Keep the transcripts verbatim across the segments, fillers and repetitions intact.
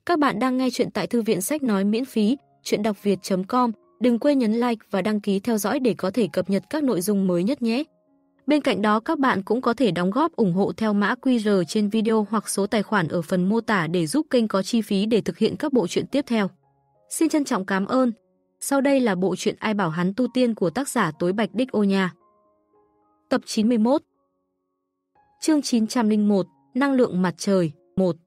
Các bạn đang nghe chuyện tại Thư viện Sách Nói miễn phí, chuyện đọc việt chấm com. Đừng quên nhấn like và đăng ký theo dõi để có thể cập nhật các nội dung mới nhất nhé. Bên cạnh đó các bạn cũng có thể đóng góp ủng hộ theo mã quy rờ trên video hoặc số tài khoản ở phần mô tả để giúp kênh có chi phí để thực hiện các bộ truyện tiếp theo. Xin trân trọng cảm ơn. Sau đây là bộ truyện Ai bảo hắn tu tiên của tác giả Tối Bạch Đích Ô Nha. Tập chín mươi mốt. Chương chín trăm lẻ một, Năng lượng mặt trời, một.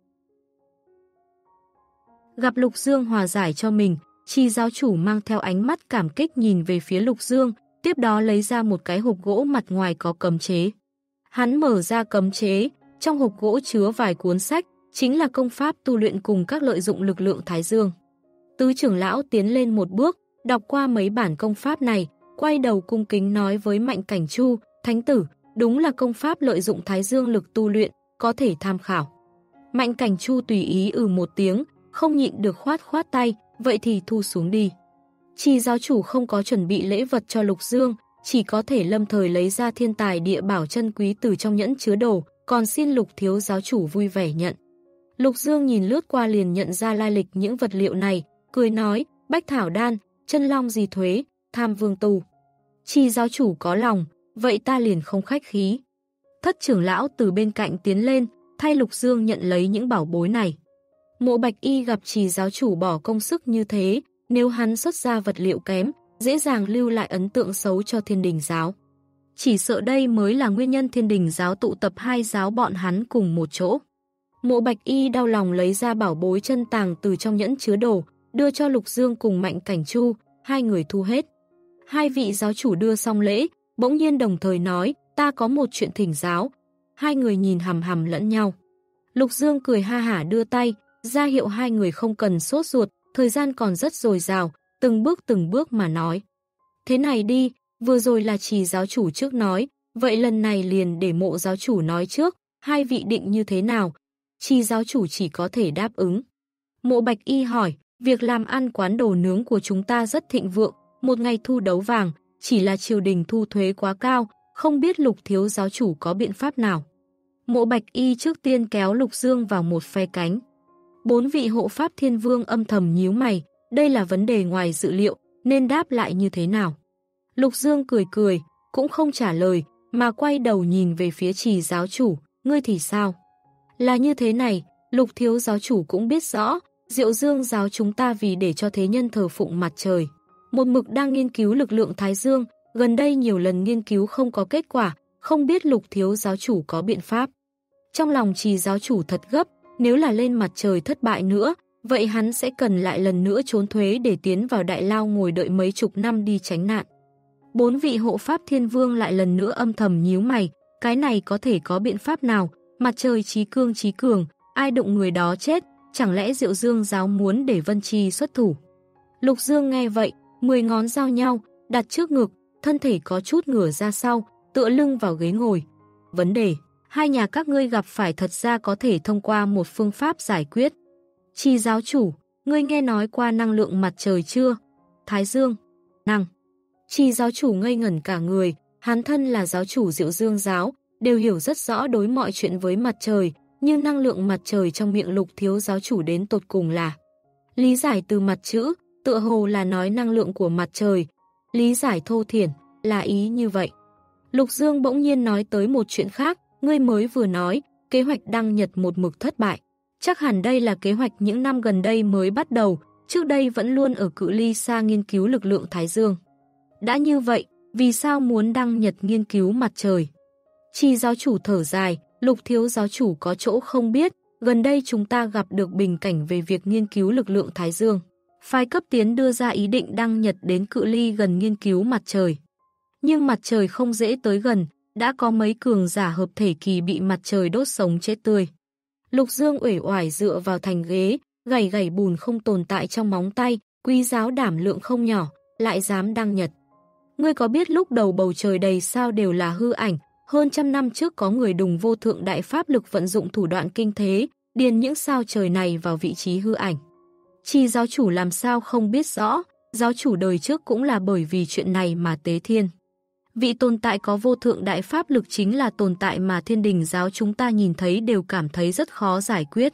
Gặp Lục Dương hòa giải cho mình, Chi giáo chủ mang theo ánh mắt cảm kích nhìn về phía Lục Dương, tiếp đó lấy ra một cái hộp gỗ mặt ngoài có cấm chế. Hắn mở ra cấm chế, trong hộp gỗ chứa vài cuốn sách, chính là công pháp tu luyện cùng các lợi dụng lực lượng Thái Dương. Tứ trưởng lão tiến lên một bước, đọc qua mấy bản công pháp này, quay đầu cung kính nói với Mạnh Cảnh Chu, Thánh tử, đúng là công pháp lợi dụng Thái Dương lực tu luyện, có thể tham khảo. Mạnh Cảnh Chu tùy ý ừ một tiếng, không nhịn được khoát khoát tay, vậy thì thu xuống đi. Chi giáo chủ không có chuẩn bị lễ vật cho Lục Dương, chỉ có thể lâm thời lấy ra thiên tài địa bảo chân quý từ trong nhẫn chứa đồ, còn xin Lục thiếu giáo chủ vui vẻ nhận. Lục Dương nhìn lướt qua liền nhận ra lai lịch những vật liệu này, cười nói, bách thảo đan, chân long gì thuế, tham vương tù. Chi giáo chủ có lòng, vậy ta liền không khách khí. Thất trưởng lão từ bên cạnh tiến lên, thay Lục Dương nhận lấy những bảo bối này. Mộ Bạch Y gặp Trì giáo chủ bỏ công sức như thế, nếu hắn xuất ra vật liệu kém, dễ dàng lưu lại ấn tượng xấu cho Thiên Đình giáo. Chỉ sợ đây mới là nguyên nhân Thiên Đình giáo tụ tập hai giáo bọn hắn cùng một chỗ. Mộ Bạch Y đau lòng lấy ra bảo bối chân tàng từ trong nhẫn chứa đồ, đưa cho Lục Dương cùng Mạnh Cảnh Chu, hai người thu hết. Hai vị giáo chủ đưa xong lễ, bỗng nhiên đồng thời nói, ta có một chuyện thỉnh giáo. Hai người nhìn hằm hằm lẫn nhau. Lục Dương cười ha hả đưa tay, ra hiệu hai người không cần sốt ruột, thời gian còn rất dồi dào, từng bước từng bước mà nói. Thế này đi, vừa rồi là Trì giáo chủ trước nói, vậy lần này liền để Mộ giáo chủ nói trước, hai vị định như thế nào? Trì giáo chủ chỉ có thể đáp ứng. Mộ Bạch Y hỏi, việc làm ăn quán đồ nướng của chúng ta rất thịnh vượng, một ngày thu đấu vàng, chỉ là triều đình thu thuế quá cao, không biết Lục thiếu giáo chủ có biện pháp nào. Mộ Bạch Y trước tiên kéo Lục Dương vào một phe cánh. Bốn vị hộ pháp thiên vương âm thầm nhíu mày, đây là vấn đề ngoài dự liệu, nên đáp lại như thế nào. Lục Dương cười cười, cũng không trả lời, mà quay đầu nhìn về phía Trì giáo chủ, ngươi thì sao? Là như thế này, Lục thiếu giáo chủ cũng biết rõ, Diệu Dương giáo chúng ta vì để cho thế nhân thờ phụng mặt trời. Một mực đang nghiên cứu lực lượng Thái Dương, gần đây nhiều lần nghiên cứu không có kết quả, không biết Lục thiếu giáo chủ có biện pháp. Trong lòng Trì giáo chủ thật gấp, nếu là lên mặt trời thất bại nữa, vậy hắn sẽ cần lại lần nữa trốn thuế để tiến vào đại lao ngồi đợi mấy chục năm đi tránh nạn. Bốn vị hộ pháp thiên vương lại lần nữa âm thầm nhíu mày, cái này có thể có biện pháp nào, mặt trời chí cương chí cường, ai đụng người đó chết, chẳng lẽ Diệu Dương giáo muốn để Vân Chi xuất thủ. Lục Dương nghe vậy, mười ngón giao nhau, đặt trước ngực, thân thể có chút ngửa ra sau, tựa lưng vào ghế ngồi. Vấn đề, hai nhà các ngươi gặp phải thật ra có thể thông qua một phương pháp giải quyết. Trì giáo chủ, ngươi nghe nói qua năng lượng mặt trời chưa? Thái Dương, năng. Trì giáo chủ ngây ngẩn cả người, hắn thân là giáo chủ Diệu Dương giáo, đều hiểu rất rõ đối mọi chuyện với mặt trời, nhưng năng lượng mặt trời trong miệng Lục thiếu giáo chủ đến tột cùng là. Lý giải từ mặt chữ, tựa hồ là nói năng lượng của mặt trời, lý giải thô thiển, là ý như vậy. Lục Dương bỗng nhiên nói tới một chuyện khác, ngươi mới vừa nói, kế hoạch đăng Nhật một mực thất bại. Chắc hẳn đây là kế hoạch những năm gần đây mới bắt đầu, trước đây vẫn luôn ở cự ly xa nghiên cứu lực lượng Thái Dương. Đã như vậy, vì sao muốn đăng Nhật nghiên cứu mặt trời? Trì giáo chủ thở dài, Lục thiếu giáo chủ có chỗ không biết, gần đây chúng ta gặp được bình cảnh về việc nghiên cứu lực lượng Thái Dương. Phái cấp tiến đưa ra ý định đăng Nhật đến cự ly gần nghiên cứu mặt trời. Nhưng mặt trời không dễ tới gần, đã có mấy cường giả hợp thể kỳ bị mặt trời đốt sống chết tươi. Lục Dương uể oải dựa vào thành ghế, gảy gảy bùn không tồn tại trong móng tay, quý giáo đảm lượng không nhỏ, lại dám đăng Nhật. Ngươi có biết lúc đầu bầu trời đầy sao đều là hư ảnh, hơn trăm năm trước có người đùng vô thượng đại pháp lực vận dụng thủ đoạn kinh thế, điền những sao trời này vào vị trí hư ảnh. Trì giáo chủ làm sao không biết rõ, giáo chủ đời trước cũng là bởi vì chuyện này mà tế thiên. Vị tồn tại có vô thượng đại pháp lực chính là tồn tại mà Thiên Đình giáo chúng ta nhìn thấy đều cảm thấy rất khó giải quyết.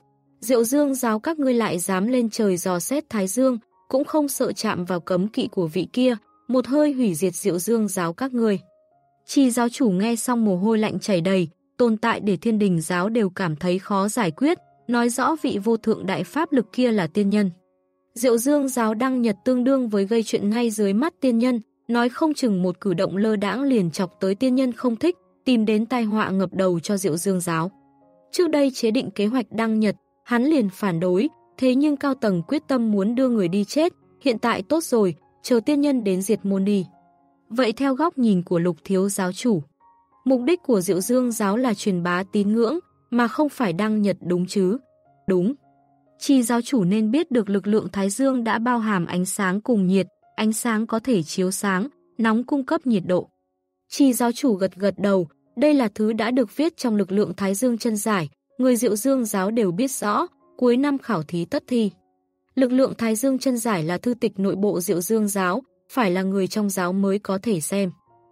Diệu Dương giáo các ngươi lại dám lên trời dò xét Thái Dương, cũng không sợ chạm vào cấm kỵ của vị kia, một hơi hủy diệt Diệu Dương giáo các ngươi. Chi giáo chủ nghe xong mồ hôi lạnh chảy đầy, tồn tại để Thiên Đình giáo đều cảm thấy khó giải quyết, nói rõ vị vô thượng đại pháp lực kia là tiên nhân. Diệu Dương giáo đăng nhật tương đương với gây chuyện ngay dưới mắt tiên nhân, nói không chừng một cử động lơ đãng liền chọc tới tiên nhân không thích, tìm đến tai họa ngập đầu cho Diệu Dương giáo. Trước đây chế định kế hoạch đăng nhật, hắn liền phản đối, thế nhưng cao tầng quyết tâm muốn đưa người đi chết, hiện tại tốt rồi, chờ tiên nhân đến diệt môn đi. Vậy theo góc nhìn của Lục thiếu giáo chủ, mục đích của Diệu Dương giáo là truyền bá tín ngưỡng, mà không phải đăng nhật đúng chứ? Đúng. Chi giáo chủ nên biết được lực lượng Thái Dương đã bao hàm ánh sáng cùng nhiệt, ánh sáng có thể chiếu sáng, nóng cung cấp nhiệt độ. Chi giáo chủ gật gật đầu, đây là thứ đã được viết trong lực lượng Thái Dương chân giải, người Diệu Dương giáo đều biết rõ, cuối năm khảo thí tất thi. Lực lượng Thái Dương chân giải là thư tịch nội bộ Diệu Dương giáo, phải là người trong giáo mới có thể xem.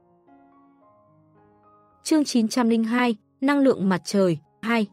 Chương chín trăm lẻ hai, Năng lượng mặt trời, hai.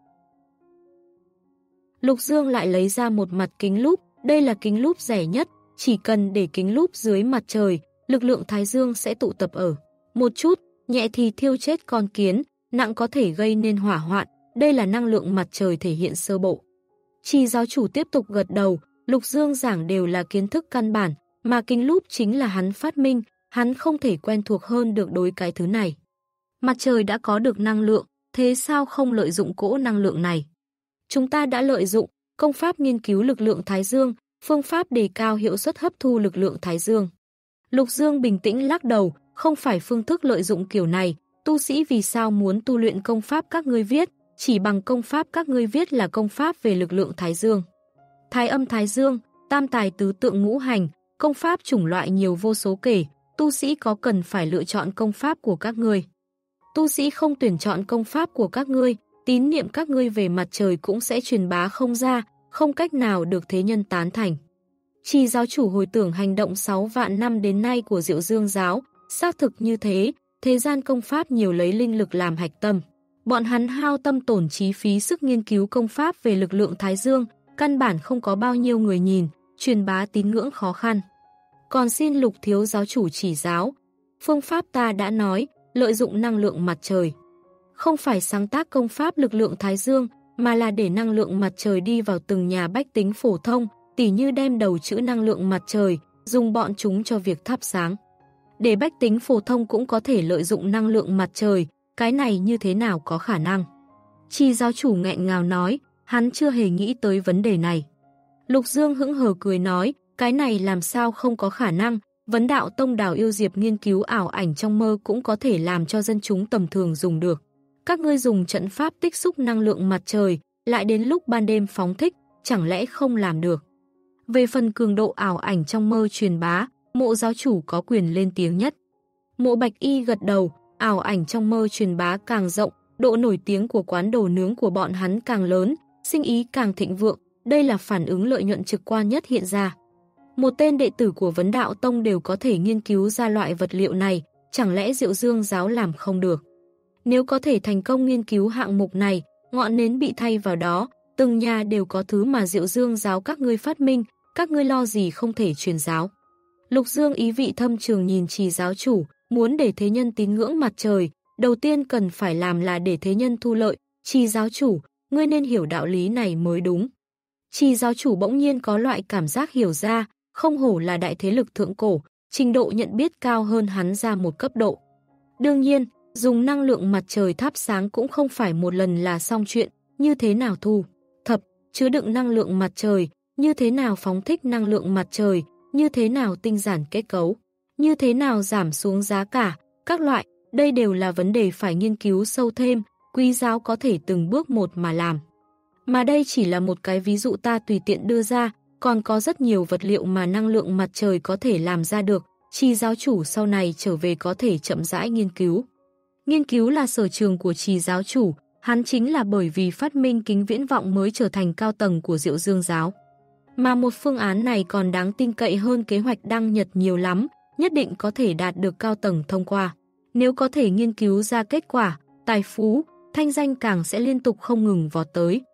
Lục Dương lại lấy ra một mặt kính lúp, đây là kính lúp rẻ nhất, chỉ cần để kính lúp dưới mặt trời, lực lượng Thái Dương sẽ tụ tập ở một chút, nhẹ thì thiêu chết con kiến, nặng có thể gây nên hỏa hoạn, đây là năng lượng mặt trời thể hiện sơ bộ. Chi giáo chủ tiếp tục gật đầu, Lục Dương giảng đều là kiến thức căn bản, mà kính lúp chính là hắn phát minh, hắn không thể quen thuộc hơn được đối cái thứ này. Mặt trời đã có được năng lượng, thế sao không lợi dụng cỗ năng lượng này? Chúng ta đã lợi dụng công pháp nghiên cứu lực lượng Thái Dương, phương pháp đề cao hiệu suất hấp thu lực lượng Thái Dương. Lục Dương bình tĩnh lắc đầu, không phải phương thức lợi dụng kiểu này, tu sĩ vì sao muốn tu luyện công pháp các ngươi viết, chỉ bằng công pháp các ngươi viết là công pháp về lực lượng Thái Dương. Thái âm Thái Dương, tam tài tứ tượng ngũ hành, công pháp chủng loại nhiều vô số kể, tu sĩ có cần phải lựa chọn công pháp của các ngươi. Tu sĩ không tuyển chọn công pháp của các ngươi, tín niệm các ngươi về mặt trời cũng sẽ truyền bá không ra, không cách nào được thế nhân tán thành. Chi giáo chủ hồi tưởng hành động sáu vạn năm đến nay của Diệu Dương giáo, xác thực như thế, thế gian công pháp nhiều lấy linh lực làm hạch tâm. Bọn hắn hao tâm tổn trí phí sức nghiên cứu công pháp về lực lượng Thái Dương, căn bản không có bao nhiêu người nhìn, truyền bá tín ngưỡng khó khăn. Còn xin Lục thiếu giáo chủ chỉ giáo, phương pháp ta đã nói, lợi dụng năng lượng mặt trời. Không phải sáng tác công pháp lực lượng Thái Dương, mà là để năng lượng mặt trời đi vào từng nhà bách tính phổ thông, tỉ như đem đầu chữ năng lượng mặt trời, dùng bọn chúng cho việc thắp sáng. Để bách tính phổ thông cũng có thể lợi dụng năng lượng mặt trời, cái này như thế nào có khả năng? Chi giáo chủ nghẹn ngào nói, hắn chưa hề nghĩ tới vấn đề này. Lục Dương hững hờ cười nói, cái này làm sao không có khả năng, Vấn Đạo Tông Đào Yêu Diệp nghiên cứu ảo ảnh trong mơ cũng có thể làm cho dân chúng tầm thường dùng được. Các ngươi dùng trận pháp tích xúc năng lượng mặt trời, lại đến lúc ban đêm phóng thích, chẳng lẽ không làm được? Về phần cường độ ảo ảnh trong mơ truyền bá, Mộ giáo chủ có quyền lên tiếng nhất. Mộ Bạch Y gật đầu, ảo ảnh trong mơ truyền bá càng rộng, độ nổi tiếng của quán đồ nướng của bọn hắn càng lớn, sinh ý càng thịnh vượng, đây là phản ứng lợi nhuận trực quan nhất hiện ra. Một tên đệ tử của Vấn Đạo Tông đều có thể nghiên cứu ra loại vật liệu này, chẳng lẽ Diệu Dương giáo làm không được? Nếu có thể thành công nghiên cứu hạng mục này, ngọn nến bị thay vào đó, từng nhà đều có thứ mà Diệu Dương giáo các ngươi phát minh, các ngươi lo gì không thể truyền giáo. Lục Dương ý vị thâm trường nhìn Trì giáo chủ, muốn để thế nhân tín ngưỡng mặt trời, đầu tiên cần phải làm là để thế nhân thu lợi. Trì giáo chủ, ngươi nên hiểu đạo lý này mới đúng. Trì giáo chủ bỗng nhiên có loại cảm giác hiểu ra, không hổ là đại thế lực thượng cổ, trình độ nhận biết cao hơn hắn ra một cấp độ. Đương nhiên, dùng năng lượng mặt trời thắp sáng cũng không phải một lần là xong chuyện, như thế nào thu thập, chứa đựng năng lượng mặt trời, như thế nào phóng thích năng lượng mặt trời, như thế nào tinh giản kết cấu, như thế nào giảm xuống giá cả, các loại, đây đều là vấn đề phải nghiên cứu sâu thêm, Quý giáo có thể từng bước một mà làm. Mà đây chỉ là một cái ví dụ ta tùy tiện đưa ra, còn có rất nhiều vật liệu mà năng lượng mặt trời có thể làm ra được, Trì giáo chủ sau này trở về có thể chậm rãi nghiên cứu. Nghiên cứu là sở trường của Trì giáo chủ, hắn chính là bởi vì phát minh kính viễn vọng mới trở thành cao tầng của Diệu Dương giáo. Mà một phương án này còn đáng tin cậy hơn kế hoạch đăng nhật nhiều lắm, nhất định có thể đạt được cao tầng thông qua. Nếu có thể nghiên cứu ra kết quả, tài phú, thanh danh càng sẽ liên tục không ngừng vọt tới.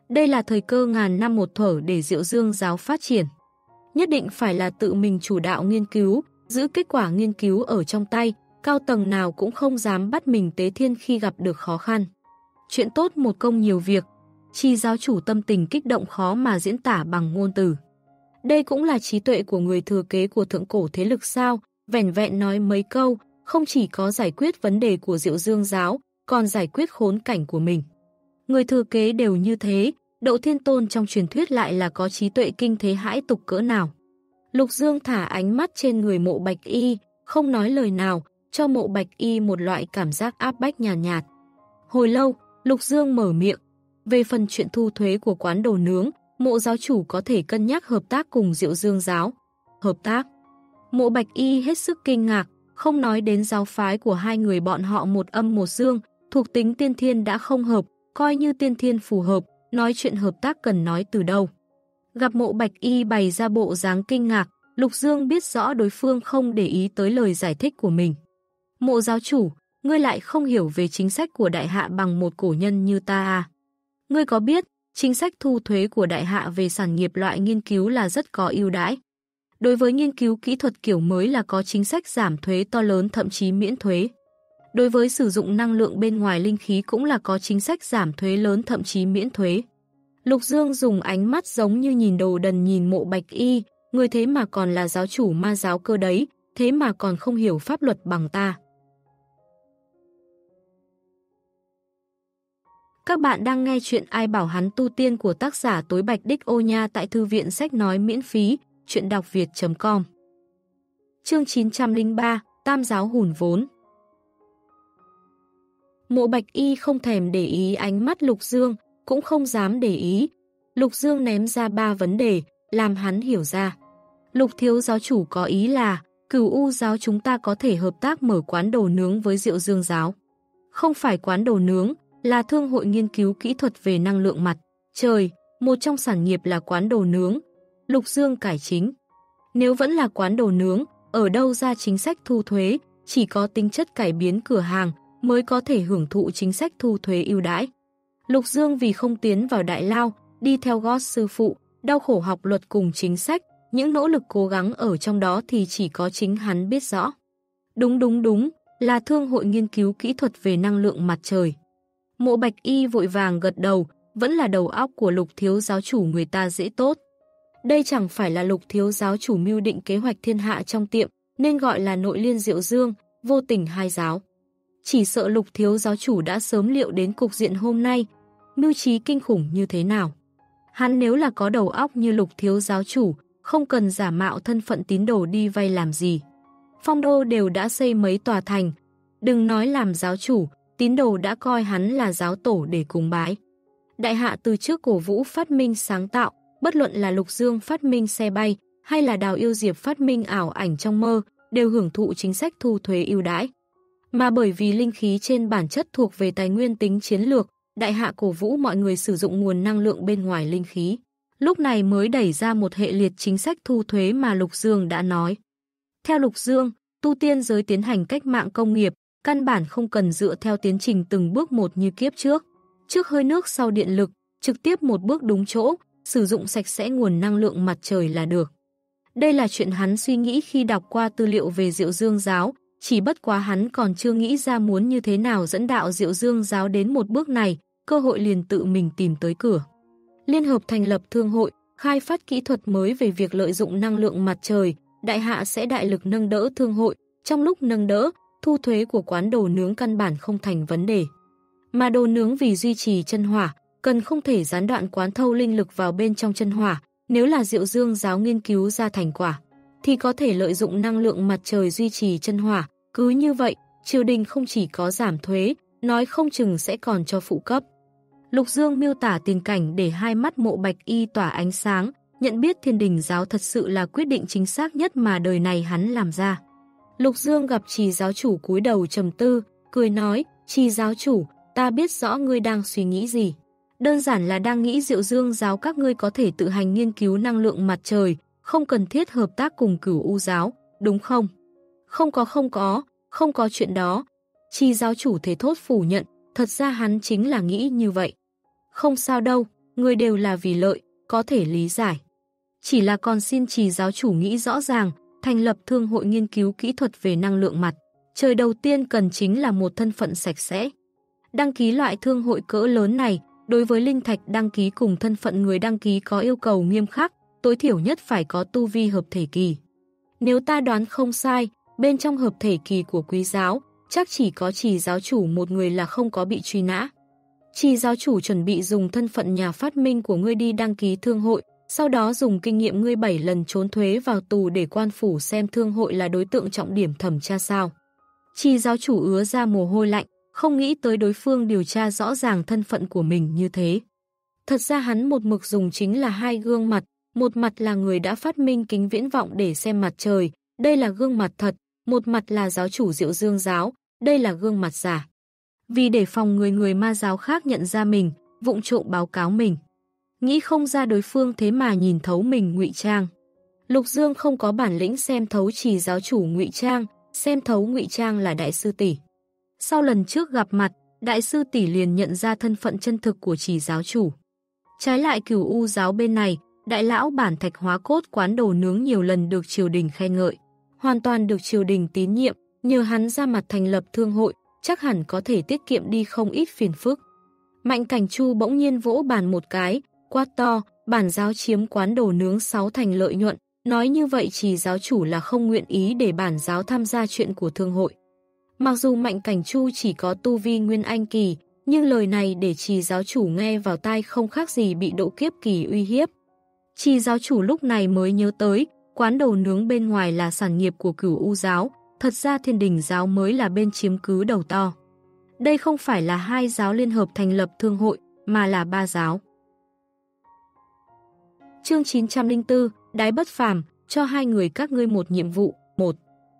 Đây là thời cơ ngàn năm một thở để Diệu Dương giáo phát triển. Nhất định phải là tự mình chủ đạo nghiên cứu, giữ kết quả nghiên cứu ở trong tay, cao tầng nào cũng không dám bắt mình tế thiên khi gặp được khó khăn. Chuyện tốt một công nhiều việc, Chi giáo chủ tâm tình kích động khó mà diễn tả bằng ngôn từ. Đây cũng là trí tuệ của người thừa kế của thượng cổ thế lực sao, vẻn vẹn nói mấy câu, không chỉ có giải quyết vấn đề của Diệu Dương giáo, còn giải quyết khốn cảnh của mình. Người thừa kế đều như thế, Đậu Thiên Tôn trong truyền thuyết lại là có trí tuệ kinh thế hãi tục cỡ nào. Lục Dương thả ánh mắt trên người Mộ Bạch Y, không nói lời nào, cho Mộ Bạch Y một loại cảm giác áp bách nhàn nhạt, nhạt. Hồi lâu, Lục Dương mở miệng. Về phần chuyện thu thuế của quán đồ nướng, Mộ giáo chủ có thể cân nhắc hợp tác cùng Diệu Dương giáo. Hợp tác? Mộ Bạch Y hết sức kinh ngạc, không nói đến giáo phái của hai người bọn họ một âm một dương, thuộc tính tiên thiên đã không hợp, coi như tiên thiên phù hợp, nói chuyện hợp tác cần nói từ đâu. Gặp Mộ Bạch Y bày ra bộ dáng kinh ngạc, Lục Dương biết rõ đối phương không để ý tới lời giải thích của mình. Mộ giáo chủ, ngươi lại không hiểu về chính sách của đại hạ bằng một cổ nhân như ta à? Ngươi có biết, chính sách thu thuế của đại hạ về sản nghiệp loại nghiên cứu là rất có ưu đãi. Đối với nghiên cứu kỹ thuật kiểu mới là có chính sách giảm thuế to lớn thậm chí miễn thuế. Đối với sử dụng năng lượng bên ngoài linh khí cũng là có chính sách giảm thuế lớn thậm chí miễn thuế. Lục Dương dùng ánh mắt giống như nhìn đồ đần nhìn Mộ Bạch Y, người thế mà còn là giáo chủ ma giáo cơ đấy, thế mà còn không hiểu pháp luật bằng ta. Các bạn đang nghe chuyện Ai bảo hắn tu tiên của tác giả Tối Bạch Đích Ô Nha tại thư viện sách nói miễn phí, chuyện đọc việt chấm com. Chương chín trăm lẻ ba, Tam giáo hùn vốn. Mộ Bạch Y không thèm để ý ánh mắt Lục Dương, cũng không dám để ý. Lục Dương ném ra ba vấn đề, làm hắn hiểu ra. Lục thiếu giáo chủ có ý là, Cửu U giáo chúng ta có thể hợp tác mở quán đồ nướng với Diệu Dương giáo. Không phải quán đồ nướng, là thương hội nghiên cứu kỹ thuật về năng lượng mặt trời, một trong sản nghiệp là quán đồ nướng. Lục Dương cải chính. Nếu vẫn là quán đồ nướng, ở đâu ra chính sách thu thuế, chỉ có tính chất cải biến cửa hàng mới có thể hưởng thụ chính sách thu thuế ưu đãi. Lục Dương vì không tiến vào đại lao, đi theo gót sư phụ, đau khổ học luật cùng chính sách, những nỗ lực cố gắng ở trong đó thì chỉ có chính hắn biết rõ. Đúng đúng đúng, là thương hội nghiên cứu kỹ thuật về năng lượng mặt trời. Mộ Bạch Y vội vàng gật đầu, vẫn là đầu óc của Lục thiếu giáo chủ người ta dễ tốt. Đây chẳng phải là Lục thiếu giáo chủ mưu định kế hoạch thiên hạ trong tiệm, nên gọi là nội liên Diệu Dương, vô tình hai giáo. Chỉ sợ Lục thiếu giáo chủ đã sớm liệu đến cục diện hôm nay, mưu trí kinh khủng như thế nào. Hắn nếu là có đầu óc như Lục thiếu giáo chủ, không cần giả mạo thân phận tín đồ đi vay làm gì. Phong đô đều đã xây mấy tòa thành, đừng nói làm giáo chủ, tín đồ đã coi hắn là giáo tổ để cúng bái. Đại hạ từ trước cổ vũ phát minh sáng tạo, bất luận là Lục Dương phát minh xe bay, hay là Đào Yêu Diệp phát minh ảo ảnh trong mơ, đều hưởng thụ chính sách thu thuế ưu đãi. Mà bởi vì linh khí trên bản chất thuộc về tài nguyên tính chiến lược, đại hạ cổ vũ mọi người sử dụng nguồn năng lượng bên ngoài linh khí. Lúc này mới đẩy ra một hệ liệt chính sách thu thuế mà Lục Dương đã nói. Theo Lục Dương, tu tiên giới tiến hành cách mạng công nghiệp, căn bản không cần dựa theo tiến trình từng bước một như kiếp trước. Trước hơi nước sau điện lực, trực tiếp một bước đúng chỗ, sử dụng sạch sẽ nguồn năng lượng mặt trời là được. Đây là chuyện hắn suy nghĩ khi đọc qua tư liệu về Diệu Dương giáo, chỉ bất quá hắn còn chưa nghĩ ra muốn như thế nào dẫn đạo Diệu Dương giáo đến một bước này, cơ hội liền tự mình tìm tới cửa. Liên hợp thành lập thương hội, khai phát kỹ thuật mới về việc lợi dụng năng lượng mặt trời, đại hạ sẽ đại lực nâng đỡ thương hội, trong lúc nâng đỡ, thu thuế của quán đồ nướng căn bản không thành vấn đề. Mà đồ nướng vì duy trì chân hỏa, cần không thể gián đoạn quán thâu linh lực vào bên trong chân hỏa, nếu là Diệu Dương giáo nghiên cứu ra thành quả, thì có thể lợi dụng năng lượng mặt trời duy trì chân hỏa, cứ như vậy, triều đình không chỉ có giảm thuế, nói không chừng sẽ còn cho phụ cấp. Lục Dương miêu tả tình cảnh để hai mắt Mộ Bạch Y tỏa ánh sáng, nhận biết Thiên Đình giáo thật sự là quyết định chính xác nhất mà đời này hắn làm ra. Lục Dương gặp Trì giáo chủ cúi đầu trầm tư, cười nói, Trì giáo chủ, ta biết rõ ngươi đang suy nghĩ gì. Đơn giản là đang nghĩ Diệu Dương giáo các ngươi có thể tự hành nghiên cứu năng lượng mặt trời, không cần thiết hợp tác cùng Cửu U giáo, đúng không? Không có không có, không có chuyện đó. Trì giáo chủ thế thốt phủ nhận, thật ra hắn chính là nghĩ như vậy. Không sao đâu, người đều là vì lợi, có thể lý giải. Chỉ là còn xin Trì giáo chủ nghĩ rõ ràng, thành lập thương hội nghiên cứu kỹ thuật về năng lượng mặt. Trời đầu tiên cần chính là một thân phận sạch sẽ. Đăng ký loại thương hội cỡ lớn này, đối với linh thạch đăng ký cùng thân phận người đăng ký có yêu cầu nghiêm khắc, tối thiểu nhất phải có tu vi hợp thể kỳ. Nếu ta đoán không sai, bên trong hợp thể kỳ của Quý giáo, chắc chỉ có Trì giáo chủ một người là không có bị truy nã. Trì giáo chủ chuẩn bị dùng thân phận nhà phát minh của ngươi đi đăng ký thương hội, sau đó dùng kinh nghiệm ngươi bảy lần trốn thuế vào tù để quan phủ xem thương hội là đối tượng trọng điểm thẩm tra sao. Trì giáo chủ ứa ra mồ hôi lạnh, không nghĩ tới đối phương điều tra rõ ràng thân phận của mình như thế. Thật ra hắn một mực dùng chính là hai gương mặt, một mặt là người đã phát minh kính viễn vọng để xem mặt trời, đây là gương mặt thật, một mặt là giáo chủ Diệu Dương giáo, đây là gương mặt giả. Vì để phòng người người ma giáo khác nhận ra mình, vụng trộm báo cáo mình. Nghĩ không ra đối phương thế mà nhìn thấu mình ngụy trang. Lục Dương không có bản lĩnh xem thấu Trì giáo chủ ngụy trang, xem thấu ngụy trang là đại sư tỷ. Sau lần trước gặp mặt, đại sư tỷ liền nhận ra thân phận chân thực của Trì giáo chủ. Trái lại Cửu U giáo bên này, đại lão bản thạch hóa cốt quán đồ nướng nhiều lần được triều đình khen ngợi, hoàn toàn được triều đình tín nhiệm, nhờ hắn ra mặt thành lập thương hội, chắc hẳn có thể tiết kiệm đi không ít phiền phức. Mạnh Cảnh Chu bỗng nhiên vỗ bàn một cái, quát to, bản giáo chiếm quán đồ nướng sáu thành lợi nhuận, nói như vậy Trì giáo chủ là không nguyện ý để bản giáo tham gia chuyện của thương hội. Mặc dù Mạnh Cảnh Chu chỉ có tu vi Nguyên Anh kỳ, nhưng lời này để Trì giáo chủ nghe vào tai không khác gì bị độ kiếp kỳ uy hiếp. Trì giáo chủ lúc này mới nhớ tới, quán đồ nướng bên ngoài là sản nghiệp của Cửu U giáo, thật ra Thiên Đình giáo mới là bên chiếm cứ đầu to. Đây không phải là hai giáo liên hợp thành lập thương hội, mà là ba giáo. Chương chín trăm lẻ bốn, Đái Bất Phàm, cho hai người các ngươi một nhiệm vụ, một.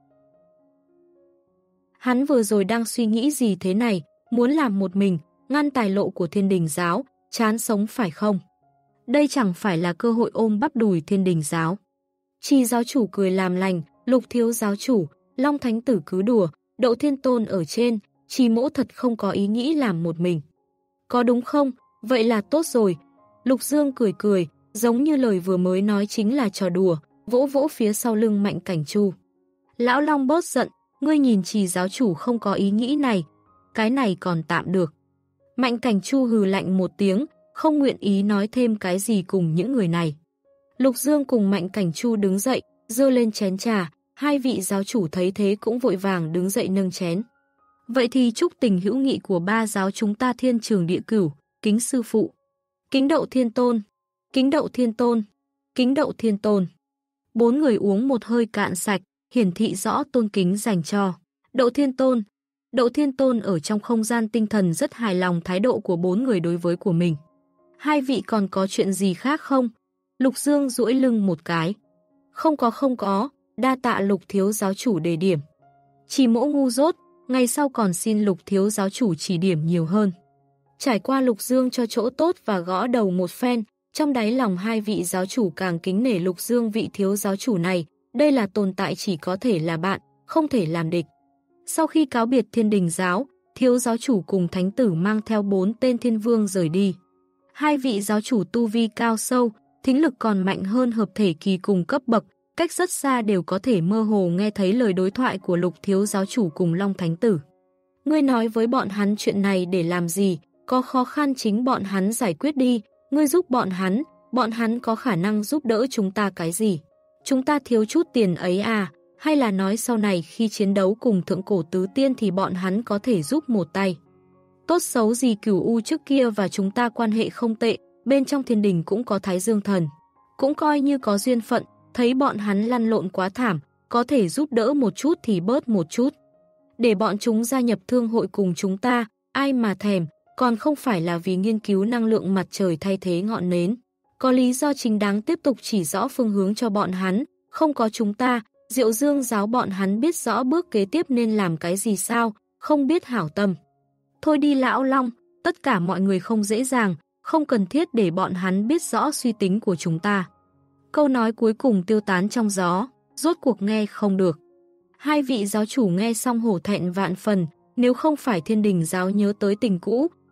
Hắn vừa rồi đang suy nghĩ gì thế này, muốn làm một mình, ngăn tài lộ của Thiên Đình giáo, chán sống phải không? Đây chẳng phải là cơ hội ôm bắp đùi Thiên Đình giáo. Trì giáo chủ cười làm lành, Lục thiếu giáo chủ, Long Thánh tử cứ đùa, Đậu Thiên Tôn ở trên, Trì mỗ thật không có ý nghĩ làm một mình. Có đúng không? Vậy là tốt rồi. Lục Dương cười cười, giống như lời vừa mới nói chính là trò đùa, vỗ vỗ phía sau lưng Mạnh Cảnh Chu. Lão Long bớt giận, ngươi nhìn Trì giáo chủ không có ý nghĩ này, cái này còn tạm được. Mạnh Cảnh Chu hừ lạnh một tiếng, không nguyện ý nói thêm cái gì cùng những người này. Lục Dương cùng Mạnh Cảnh Chu đứng dậy, giơ lên chén trà, hai vị giáo chủ thấy thế cũng vội vàng đứng dậy nâng chén. Vậy thì chúc tình hữu nghị của ba giáo chúng ta thiên trường địa cửu, kính sư phụ. Kính Đậu Thiên Tôn, kính Đậu Thiên Tôn, kính Đậu Thiên Tôn. Bốn người uống một hơi cạn sạch, hiển thị rõ tôn kính dành cho Đậu Thiên Tôn. Đậu Thiên Tôn ở trong không gian tinh thần rất hài lòng thái độ của bốn người đối với của mình. Hai vị còn có chuyện gì khác không? Lục Dương duỗi lưng một cái. Không có không có, đa tạ Lục thiếu giáo chủ đề điểm. Chỉ mỗ ngu dốt, ngày sau còn xin Lục thiếu giáo chủ chỉ điểm nhiều hơn. Trải qua Lục Dương cho chỗ tốt và gõ đầu một phen, trong đáy lòng hai vị giáo chủ càng kính nể Lục Dương vị thiếu giáo chủ này, đây là tồn tại chỉ có thể là bạn, không thể làm địch. Sau khi cáo biệt Thiên Đình giáo, thiếu giáo chủ cùng thánh tử mang theo bốn tên thiên vương rời đi. Hai vị giáo chủ tu vi cao sâu, thính lực còn mạnh hơn hợp thể kỳ cùng cấp bậc, cách rất xa đều có thể mơ hồ nghe thấy lời đối thoại của Lục thiếu giáo chủ cùng Long thánh tử. Ngươi nói với bọn hắn chuyện này để làm gì, có khó khăn chính bọn hắn giải quyết đi, ngươi giúp bọn hắn, bọn hắn có khả năng giúp đỡ chúng ta cái gì? Chúng ta thiếu chút tiền ấy à, hay là nói sau này khi chiến đấu cùng thượng cổ tứ tiên thì bọn hắn có thể giúp một tay? Tốt xấu gì Cửu U trước kia và chúng ta quan hệ không tệ, bên trong Thiên Đình cũng có Thái Dương Thần. Cũng coi như có duyên phận, thấy bọn hắn lăn lộn quá thảm, có thể giúp đỡ một chút thì bớt một chút. Để bọn chúng gia nhập thương hội cùng chúng ta, ai mà thèm, còn không phải là vì nghiên cứu năng lượng mặt trời thay thế ngọn nến. Có lý do chính đáng tiếp tục chỉ rõ phương hướng cho bọn hắn, không có chúng ta, Diệu Dương giáo bọn hắn biết rõ bước kế tiếp nên làm cái gì sao, không biết hảo tâm. Thôi đi Lão Long, tất cả mọi người không dễ dàng, không cần thiết để bọn hắn biết rõ suy tính của chúng ta. Câu nói cuối cùng tiêu tán trong gió, rốt cuộc nghe không được. Hai vị giáo chủ nghe xong hổ thẹn vạn phần, nếu không phải Thiên Đình giáo nhớ tới tình cũ,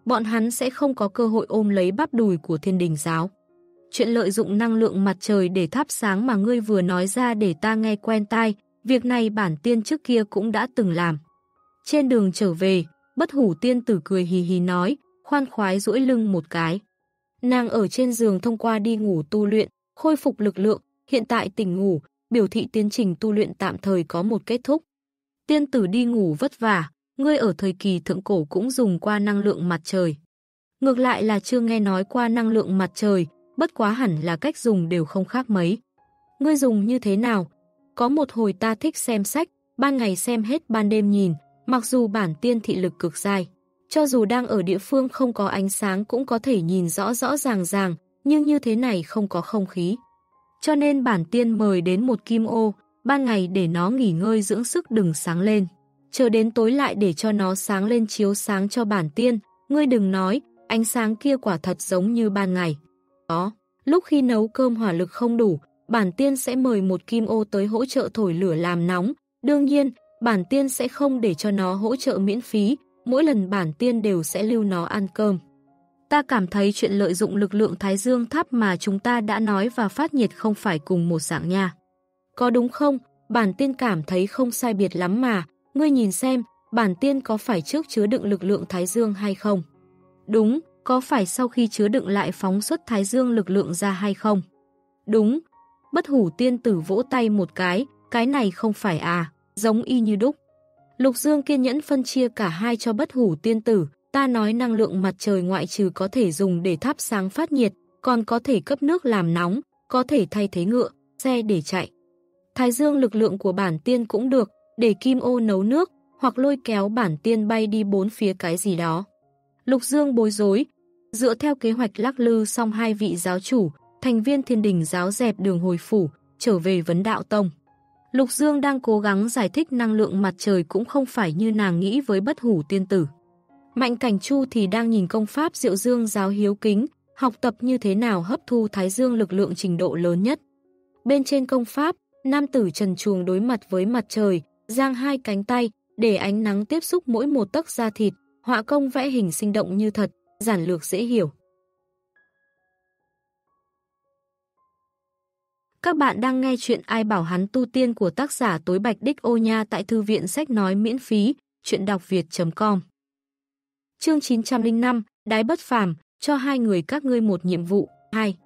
bọn hắn sẽ không có cơ hội ôm lấy bắp đùi của Thiên Đình giáo. Chuyện lợi dụng năng lượng mặt trời để thắp sáng mà ngươi vừa nói ra để ta nghe quen tai, việc này bản tiên trước kia cũng đã từng làm. Trên đường trở về, Bất Hủ tiên tử cười hì hì nói, khoan khoái duỗi lưng một cái. Nàng ở trên giường thông qua đi ngủ tu luyện, khôi phục lực lượng, hiện tại tỉnh ngủ, biểu thị tiến trình tu luyện tạm thời có một kết thúc. Tiên tử đi ngủ vất vả, ngươi ở thời kỳ thượng cổ cũng dùng qua năng lượng mặt trời. Ngược lại là chưa nghe nói qua năng lượng mặt trời, bất quá hẳn là cách dùng đều không khác mấy. Ngươi dùng như thế nào? Có một hồi ta thích xem sách, ban ngày xem hết ban đêm nhìn, mặc dù bản tiên thị lực cực dai. Cho dù đang ở địa phương không có ánh sáng cũng có thể nhìn rõ rõ ràng ràng, nhưng như thế này không có không khí. Cho nên bản tiên mời đến một kim ô, ban ngày để nó nghỉ ngơi dưỡng sức đừng sáng lên. Chờ đến tối lại để cho nó sáng lên chiếu sáng cho bản tiên, ngươi đừng nói, ánh sáng kia quả thật giống như ban ngày. Đó, lúc khi nấu cơm hỏa lực không đủ, bản tiên sẽ mời một kim ô tới hỗ trợ thổi lửa làm nóng. Đương nhiên, bản tiên sẽ không để cho nó hỗ trợ miễn phí, mỗi lần bản tiên đều sẽ lưu nó ăn cơm. Ta cảm thấy chuyện lợi dụng lực lượng Thái Dương tháp mà chúng ta đã nói và phát nhiệt không phải cùng một dạng nha. Có đúng không? Bản tiên cảm thấy không sai biệt lắm mà, ngươi nhìn xem, bản tiên có phải trước chứa đựng lực lượng Thái Dương hay không? Đúng, có phải sau khi chứa đựng lại phóng xuất Thái Dương lực lượng ra hay không? Đúng. Bất Hủ tiên tử vỗ tay một cái, cái này không phải à, giống y như đúc. Lục Dương kiên nhẫn phân chia cả hai cho Bất Hủ tiên tử, ta nói năng lượng mặt trời ngoại trừ có thể dùng để thắp sáng phát nhiệt, còn có thể cấp nước làm nóng, có thể thay thế ngựa, xe để chạy. Thái Dương lực lượng của bản tiên cũng được, để kim ô nấu nước, hoặc lôi kéo bản tiên bay đi bốn phía cái gì đó. Lục Dương bối rối, dựa theo kế hoạch lắc lư xong hai vị giáo chủ, thành viên Thiên Đình giáo dẹp đường hồi phủ, trở về Vấn Đạo Tông. Lục Dương đang cố gắng giải thích năng lượng mặt trời cũng không phải như nàng nghĩ với Bất Hủ tiên tử. Mạnh Cảnh Chu thì đang nhìn công pháp Diệu Dương giáo hiếu kính, học tập như thế nào hấp thu Thái Dương lực lượng trình độ lớn nhất. Bên trên công pháp, nam tử trần truồng đối mặt với mặt trời, giang hai cánh tay, để ánh nắng tiếp xúc mỗi một tấc da thịt, họa công vẽ hình sinh động như thật, giản lược dễ hiểu. Các bạn đang nghe chuyện Ai bảo hắn tu tiên của tác giả Tối Bạch Đích Ô Nha tại thư viện sách nói miễn phí, chuyện đọc việt chấm com. Chương chín trăm lẻ năm, Đái Bất Phàm, cho hai người các ngươi một nhiệm vụ, hai.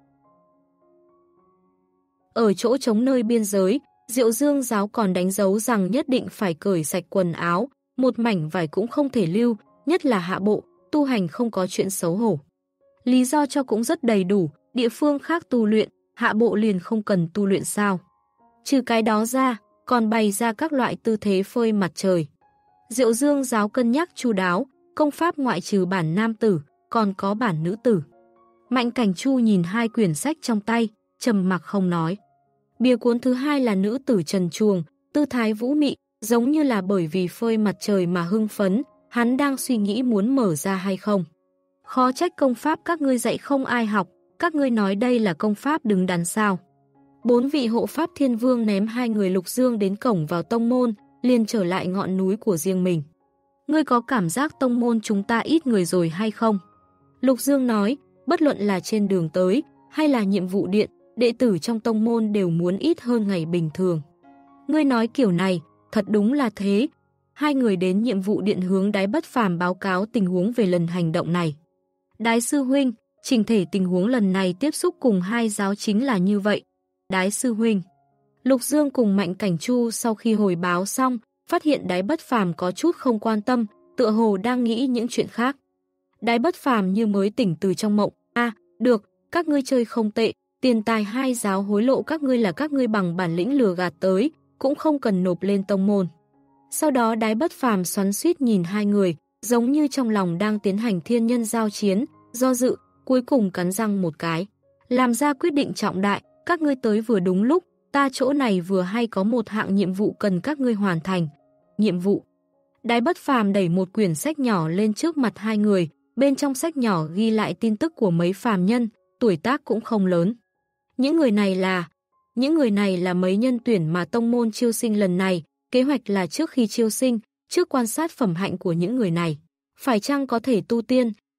Ở chỗ trống nơi biên giới, Diệu Dương giáo còn đánh dấu rằng nhất định phải cởi sạch quần áo, một mảnh vải cũng không thể lưu, nhất là hạ bộ, tu hành không có chuyện xấu hổ. Lý do cho cũng rất đầy đủ, địa phương khác tu luyện, hạ bộ liền không cần tu luyện sao. Trừ cái đó ra, còn bày ra các loại tư thế phơi mặt trời. Diệu Dương giáo cân nhắc chu đáo, công pháp ngoại trừ bản nam tử, còn có bản nữ tử. Mạnh Cảnh Chu nhìn hai quyển sách trong tay, trầm mặc không nói. Bìa cuốn thứ hai là nữ tử trần truồng, tư thái vũ mị, giống như là bởi vì phơi mặt trời mà hưng phấn, hắn đang suy nghĩ muốn mở ra hay không. Khó trách công pháp các ngươi dạy không ai học, các ngươi nói đây là công pháp đứng đắn sao. Bốn vị hộ pháp thiên vương ném hai người Lục Dương đến cổng vào tông môn, liền trở lại ngọn núi của riêng mình. Ngươi có cảm giác tông môn chúng ta ít người rồi hay không? Lục Dương nói, bất luận là trên đường tới, hay là nhiệm vụ điện, đệ tử trong tông môn đều muốn ít hơn ngày bình thường. Ngươi nói kiểu này, thật đúng là thế. Hai người đến nhiệm vụ điện hướng Đái Bất Phàm báo cáo tình huống về lần hành động này. Đái sư huynh, chỉnh thể tình huống lần này tiếp xúc cùng hai giáo chính là như vậy. Đái sư huynh. Lục Dương cùng Mạnh Cảnh Chu sau khi hồi báo xong, phát hiện Đái Bất Phàm có chút không quan tâm, tựa hồ đang nghĩ những chuyện khác. Đái Bất Phàm như mới tỉnh từ trong mộng. A, à, được, các ngươi chơi không tệ, tiền tài hai giáo hối lộ các ngươi là các ngươi bằng bản lĩnh lừa gạt tới, cũng không cần nộp lên tông môn. Sau đó Đái Bất Phàm xoắn xuýt nhìn hai người, giống như trong lòng đang tiến hành thiên nhân giao chiến, do dự, cuối cùng cắn răng một cái. Làm ra quyết định trọng đại, các ngươi tới vừa đúng lúc, ta chỗ này vừa hay có một hạng nhiệm vụ cần các ngươi hoàn thành. Nhiệm vụ. Đái Bất Phàm đẩy một quyển sách nhỏ lên trước mặt hai người, bên trong sách nhỏ ghi lại tin tức của mấy phàm nhân, tuổi tác cũng không lớn. Những người này là... Những người này là mấy nhân tuyển mà tông môn chiêu sinh lần này, kế hoạch là trước khi chiêu sinh, trước quan sát phẩm hạnh của những người này. Phải chăng có thể tu tiên,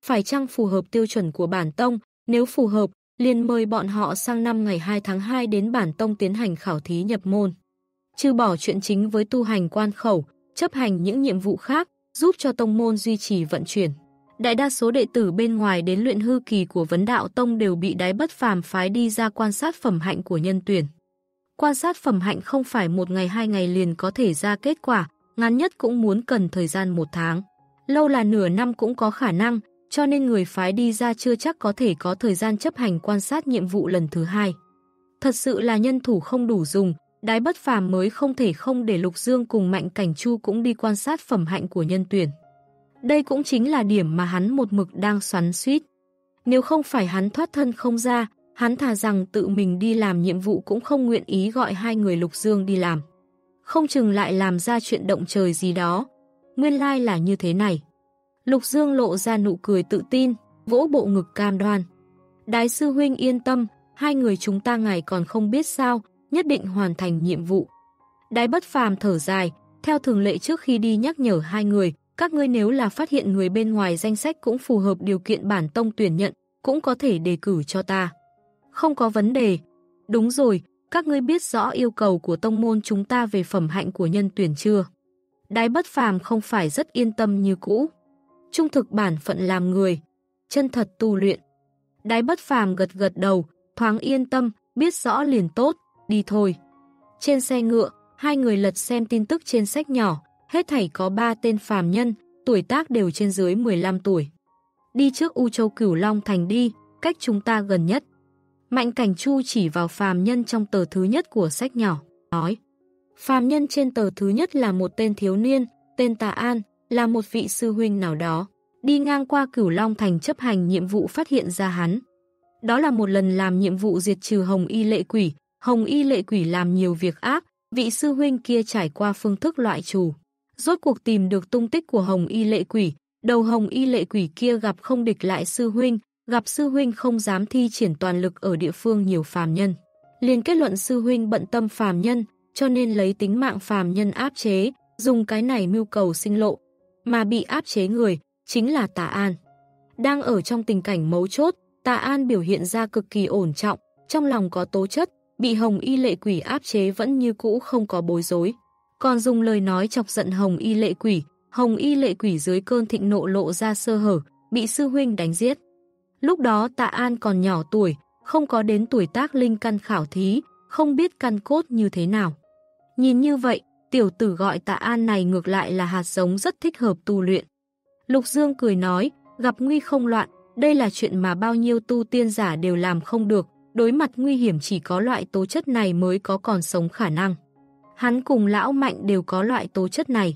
phải chăng phù hợp tiêu chuẩn của bản tông, nếu phù hợp, liền mời bọn họ sang năm ngày hai tháng hai đến bản tông tiến hành khảo thí nhập môn. Trừ bỏ chuyện chính với tu hành quan khẩu, chấp hành những nhiệm vụ khác, giúp cho tông môn duy trì vận chuyển. Đại đa số đệ tử bên ngoài đến luyện hư kỳ của Vấn Đạo Tông đều bị Đái Bất Phàm phái đi ra quan sát phẩm hạnh của nhân tuyển. Quan sát phẩm hạnh không phải một ngày hai ngày liền có thể ra kết quả, ngắn nhất cũng muốn cần thời gian một tháng. Lâu là nửa năm cũng có khả năng, cho nên người phái đi ra chưa chắc có thể có thời gian chấp hành quan sát nhiệm vụ lần thứ hai. Thật sự là nhân thủ không đủ dùng, Đái Bất Phàm mới không thể không để Lục Dương cùng Mạnh Cảnh Chu cũng đi quan sát phẩm hạnh của nhân tuyển. Đây cũng chính là điểm mà hắn một mực đang xoắn xuýt. Nếu không phải hắn thoát thân không ra, hắn thà rằng tự mình đi làm nhiệm vụ cũng không nguyện ý gọi hai người Lục Dương đi làm. Không chừng lại làm ra chuyện động trời gì đó. Nguyên lai là như thế này. Lục Dương lộ ra nụ cười tự tin, vỗ bộ ngực cam đoan. Đái sư huynh yên tâm, hai người chúng ta ngài còn không biết sao, nhất định hoàn thành nhiệm vụ. Đái Bất Phàm thở dài, theo thường lệ trước khi đi nhắc nhở hai người, các ngươi nếu là phát hiện người bên ngoài danh sách cũng phù hợp điều kiện bản tông tuyển nhận, cũng có thể đề cử cho ta. Không có vấn đề. Đúng rồi, các ngươi biết rõ yêu cầu của tông môn chúng ta về phẩm hạnh của nhân tuyển chưa? Đái Bất Phàm không phải rất yên tâm như cũ. Trung thực bản phận làm người, chân thật tu luyện. Đái Bất Phàm gật gật đầu, thoáng yên tâm, biết rõ liền tốt, đi thôi. Trên xe ngựa, hai người lật xem tin tức trên sách nhỏ, hết thảy có ba tên phàm nhân, tuổi tác đều trên dưới mười lăm tuổi. Đi trước U Châu Cửu Long Thành đi, cách chúng ta gần nhất. Mạnh Cảnh Chu chỉ vào phàm nhân trong tờ thứ nhất của sách nhỏ, nói. Phàm nhân trên tờ thứ nhất là một tên thiếu niên, tên Tạ An, là một vị sư huynh nào đó. Đi ngang qua Cửu Long Thành chấp hành nhiệm vụ phát hiện ra hắn. Đó là một lần làm nhiệm vụ diệt trừ Hồng Y Lệ Quỷ. Hồng Y Lệ Quỷ làm nhiều việc ác, vị sư huynh kia trải qua phương thức loại trừ. Rốt cuộc tìm được tung tích của Hồng Y Lệ Quỷ. Đầu Hồng Y Lệ Quỷ kia gặp không địch lại sư huynh, gặp sư huynh không dám thi triển toàn lực ở địa phương nhiều phàm nhân. Liền kết luận sư huynh bận tâm phàm nhân, cho nên lấy tính mạng phàm nhân áp chế, dùng cái này mưu cầu sinh lộ. Mà bị áp chế người, chính là Tạ An. Đang ở trong tình cảnh mấu chốt, Tạ An biểu hiện ra cực kỳ ổn trọng, trong lòng có tố chất, bị Hồng Y Lệ Quỷ áp chế vẫn như cũ không có bối rối. Còn dùng lời nói chọc giận Hồng Y Lệ Quỷ, Hồng Y Lệ Quỷ dưới cơn thịnh nộ lộ ra sơ hở, bị sư huynh đánh giết. Lúc đó Tạ An còn nhỏ tuổi, không có đến tuổi tác linh căn khảo thí, không biết căn cốt như thế nào. Nhìn như vậy, tiểu tử gọi Tạ An này ngược lại là hạt giống rất thích hợp tu luyện. Lục Dương cười nói, gặp nguy không loạn, đây là chuyện mà bao nhiêu tu tiên giả đều làm không được, đối mặt nguy hiểm chỉ có loại tố chất này mới có còn sống khả năng. Hắn cùng lão Mạnh đều có loại tố chất này.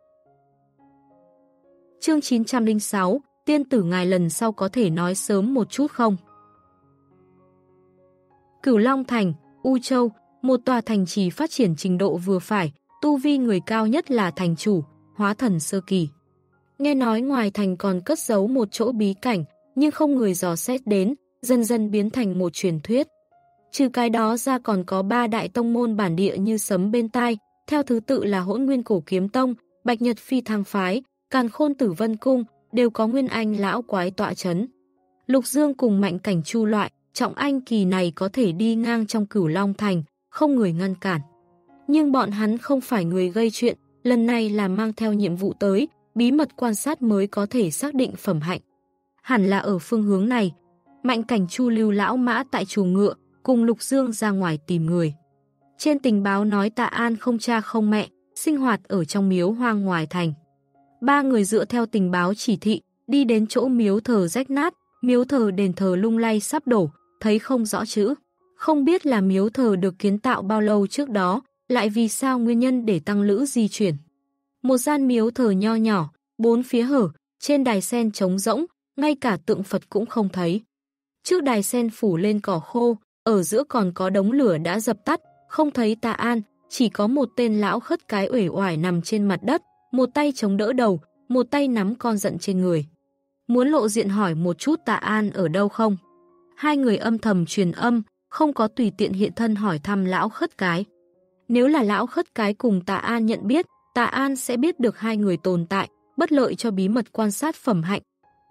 Chương chín trăm lẻ sáu, tiên tử ngài lần sau có thể nói sớm một chút không? Cửu Long Thành, U Châu, một tòa thành trì phát triển trình độ vừa phải, tu vi người cao nhất là thành chủ, hóa thần sơ kỳ. Nghe nói ngoài thành còn cất giấu một chỗ bí cảnh, nhưng không người dò xét đến, dần dần biến thành một truyền thuyết. Trừ cái đó ra còn có ba đại tông môn bản địa như sấm bên tai, theo thứ tự là Hỗn Nguyên Cổ Kiếm Tông, Bạch Nhật Phi Thăng Phái, Càn Khôn Tử Vân Cung, đều có Nguyên Anh lão quái tọa chấn. Lục Dương cùng Mạnh Cảnh Chu loại, trọng anh kỳ này có thể đi ngang trong Cửu Long Thành, không người ngăn cản. Nhưng bọn hắn không phải người gây chuyện, lần này là mang theo nhiệm vụ tới, bí mật quan sát mới có thể xác định phẩm hạnh. Hẳn là ở phương hướng này. Mạnh Cảnh Chu lưu lão mã tại chuồng ngựa, cùng Lục Dương ra ngoài tìm người. Trên tình báo nói Tạ An không cha không mẹ, sinh hoạt ở trong miếu hoang ngoài thành. Ba người dựa theo tình báo chỉ thị, đi đến chỗ miếu thờ rách nát, miếu thờ đền thờ lung lay sắp đổ, thấy không rõ chữ. Không biết là miếu thờ được kiến tạo bao lâu trước đó, lại vì sao nguyên nhân để tăng lữ di chuyển. Một gian miếu thờ nho nhỏ, bốn phía hở, trên đài sen trống rỗng, ngay cả tượng Phật cũng không thấy. Trước đài sen phủ lên cỏ khô, ở giữa còn có đống lửa đã dập tắt, không thấy Tạ An, chỉ có một tên lão khất cái uể oải nằm trên mặt đất, một tay chống đỡ đầu, một tay nắm con giận trên người. Muốn lộ diện hỏi một chút Tạ An ở đâu không? Hai người âm thầm truyền âm, không có tùy tiện hiện thân hỏi thăm lão khất cái. Nếu là lão khất cái cùng Tạ An nhận biết, Tạ An sẽ biết được hai người tồn tại, bất lợi cho bí mật quan sát phẩm hạnh.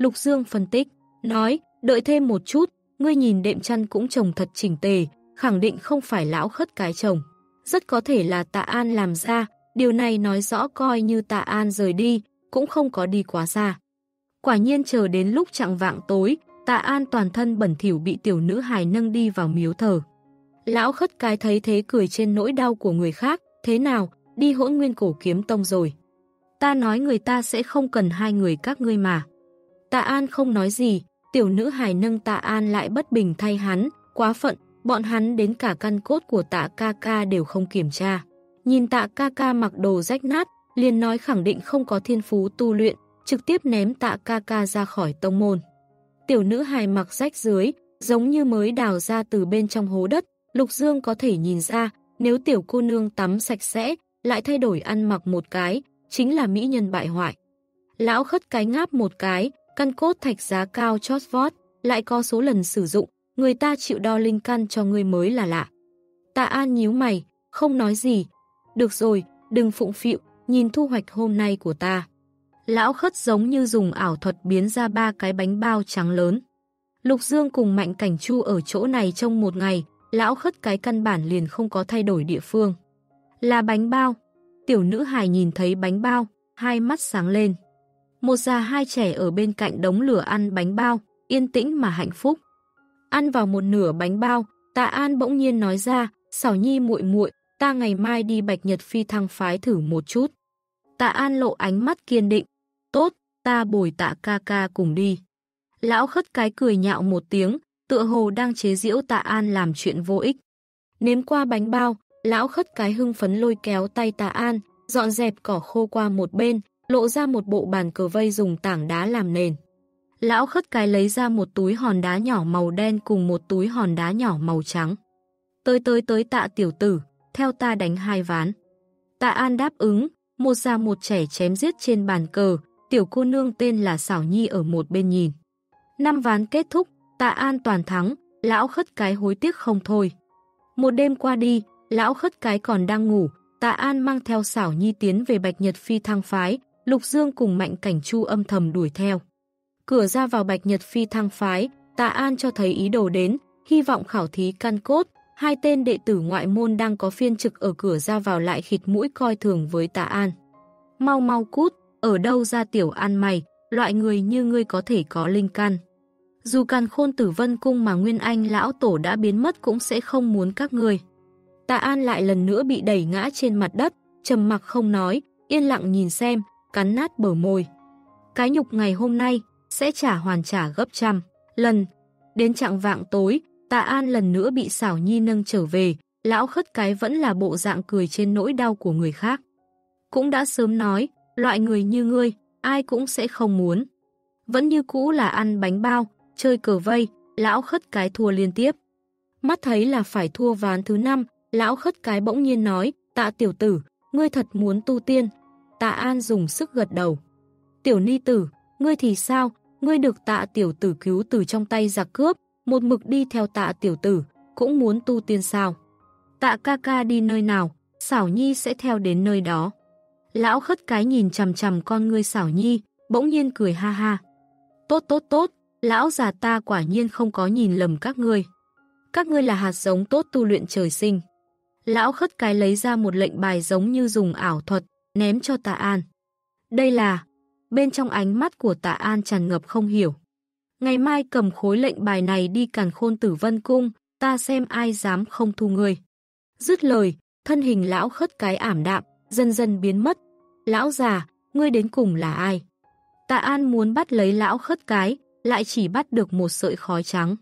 Lục Dương phân tích, nói, đợi thêm một chút, ngươi nhìn đệm chăn cũng trồng thật chỉnh tề, khẳng định không phải lão khất cái chồng. Rất có thể là Tạ An làm ra, điều này nói rõ coi như Tạ An rời đi, cũng không có đi quá xa. Quả nhiên chờ đến lúc chạng vạng tối, Tạ An toàn thân bẩn thỉu bị tiểu nữ hài nâng đi vào miếu thờ. Lão khất cái thấy thế cười trên nỗi đau của người khác, thế nào, đi Hỗn Nguyên Cổ Kiếm Tông rồi. Ta nói người ta sẽ không cần hai người các ngươi mà. Tạ An không nói gì, tiểu nữ hài nâng Tạ An lại bất bình thay hắn, quá phận, bọn hắn đến cả căn cốt của Tạ ca ca đều không kiểm tra. Nhìn Tạ ca ca mặc đồ rách nát, liền nói khẳng định không có thiên phú tu luyện, trực tiếp ném Tạ ca ca ra khỏi tông môn. Tiểu nữ hài mặc rách dưới, giống như mới đào ra từ bên trong hố đất, Lục Dương có thể nhìn ra, nếu tiểu cô nương tắm sạch sẽ, lại thay đổi ăn mặc một cái, chính là mỹ nhân bại hoại. Lão khất cái ngáp một cái, căn cốt thạch giá cao chót vót, lại có số lần sử dụng, người ta chịu đo linh căn cho ngươi mới là lạ. Tạ An nhíu mày, không nói gì. Được rồi, đừng phụng phịu, nhìn thu hoạch hôm nay của ta. Lão khất giống như dùng ảo thuật biến ra ba cái bánh bao trắng lớn. Lục Dương cùng Mạnh Cảnh Chu ở chỗ này trong một ngày, lão khất cái căn bản liền không có thay đổi địa phương. Là bánh bao. Tiểu nữ hài nhìn thấy bánh bao, hai mắt sáng lên. Một già hai trẻ ở bên cạnh đống lửa ăn bánh bao, yên tĩnh mà hạnh phúc. Ăn vào một nửa bánh bao, Tạ An bỗng nhiên nói ra, Xảo Nhi muội muội, ta ngày mai đi Bạch Nhật Phi Thăng phái thử một chút. Tạ An lộ ánh mắt kiên định, tốt, ta bồi Tạ ca ca cùng đi. Lão khất cái cười nhạo một tiếng, tựa hồ đang chế giễu Tạ An làm chuyện vô ích. Nếm qua bánh bao, lão khất cái hưng phấn lôi kéo tay Tạ An, dọn dẹp cỏ khô qua một bên, lộ ra một bộ bàn cờ vây dùng tảng đá làm nền. Lão khất cái lấy ra một túi hòn đá nhỏ màu đen cùng một túi hòn đá nhỏ màu trắng. Tới tới tới Tạ tiểu tử, theo ta đánh hai ván. Tạ An đáp ứng, một già một trẻ chém giết trên bàn cờ, tiểu cô nương tên là Xảo Nhi ở một bên nhìn. Năm ván kết thúc, Tạ An toàn thắng, lão khất cái hối tiếc không thôi. Một đêm qua đi, lão khất cái còn đang ngủ, Tạ An mang theo Xảo Nhi tiến về Bạch Nhật Phi Thăng phái, Lục Dương cùng Mạnh Cảnh Chu âm thầm đuổi theo. Cửa ra vào Bạch Nhật Phi Thăng phái, Tạ An cho thấy ý đồ đến, hy vọng khảo thí căn cốt, hai tên đệ tử ngoại môn đang có phiên trực ở cửa ra vào lại khịt mũi coi thường với Tạ An. Mau mau cút, ở đâu ra tiểu ăn mày, loại người như ngươi có thể có linh căn. Dù Càn Khôn Tử Vân Cung mà Nguyên Anh lão tổ đã biến mất cũng sẽ không muốn các ngươi. Tạ An lại lần nữa bị đẩy ngã trên mặt đất, trầm mặc không nói, yên lặng nhìn xem, cắn nát bờ môi. Cái nhục ngày hôm nay sẽ trả hoàn trả gấp trăm lần. Đến chạng vạng tối, Tạ An lần nữa bị Xảo Nhi nâng trở về, lão khất cái vẫn là bộ dạng cười trên nỗi đau của người khác. Cũng đã sớm nói, loại người như ngươi, ai cũng sẽ không muốn. Vẫn như cũ là ăn bánh bao, chơi cờ vây, lão khất cái thua liên tiếp. Mắt thấy là phải thua ván thứ năm, lão khất cái bỗng nhiên nói, Tạ tiểu tử, ngươi thật muốn tu tiên. Tạ An dùng sức gật đầu. Tiểu ni tử, ngươi thì sao, ngươi được Tạ tiểu tử cứu từ trong tay giặc cướp, một mực đi theo Tạ tiểu tử, cũng muốn tu tiên sao? Tạ ca ca đi nơi nào, Xảo Nhi sẽ theo đến nơi đó. Lão khất cái nhìn chằm chằm con ngươi Xảo Nhi, bỗng nhiên cười ha ha. Tốt tốt tốt, lão già ta quả nhiên không có nhìn lầm các ngươi. Các ngươi là hạt giống tốt tu luyện trời sinh. Lão khất cái lấy ra một lệnh bài giống như dùng ảo thuật, ném cho Tạ An. Đây là... Bên trong ánh mắt của Tạ An tràn ngập không hiểu. Ngày mai cầm khối lệnh bài này đi Càn Khôn Tử Vân Cung, ta xem ai dám không thu ngươi. Dứt lời, thân hình lão khất cái ảm đạm, dần dần biến mất. Lão già, ngươi đến cùng là ai? Tạ An muốn bắt lấy lão khất cái, lại chỉ bắt được một sợi khói trắng.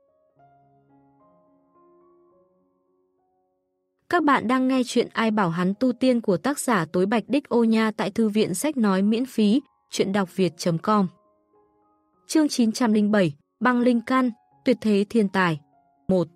Các bạn đang nghe chuyện Ai bảo hắn tu tiên của tác giả Tối Bạch Đích Ô Nha tại thư viện sách nói miễn phí, chuyện đọc việt chấm com. Chương chín trăm lẻ bảy, Băng Linh Căn, Tuyệt Thế Thiên Tài. một.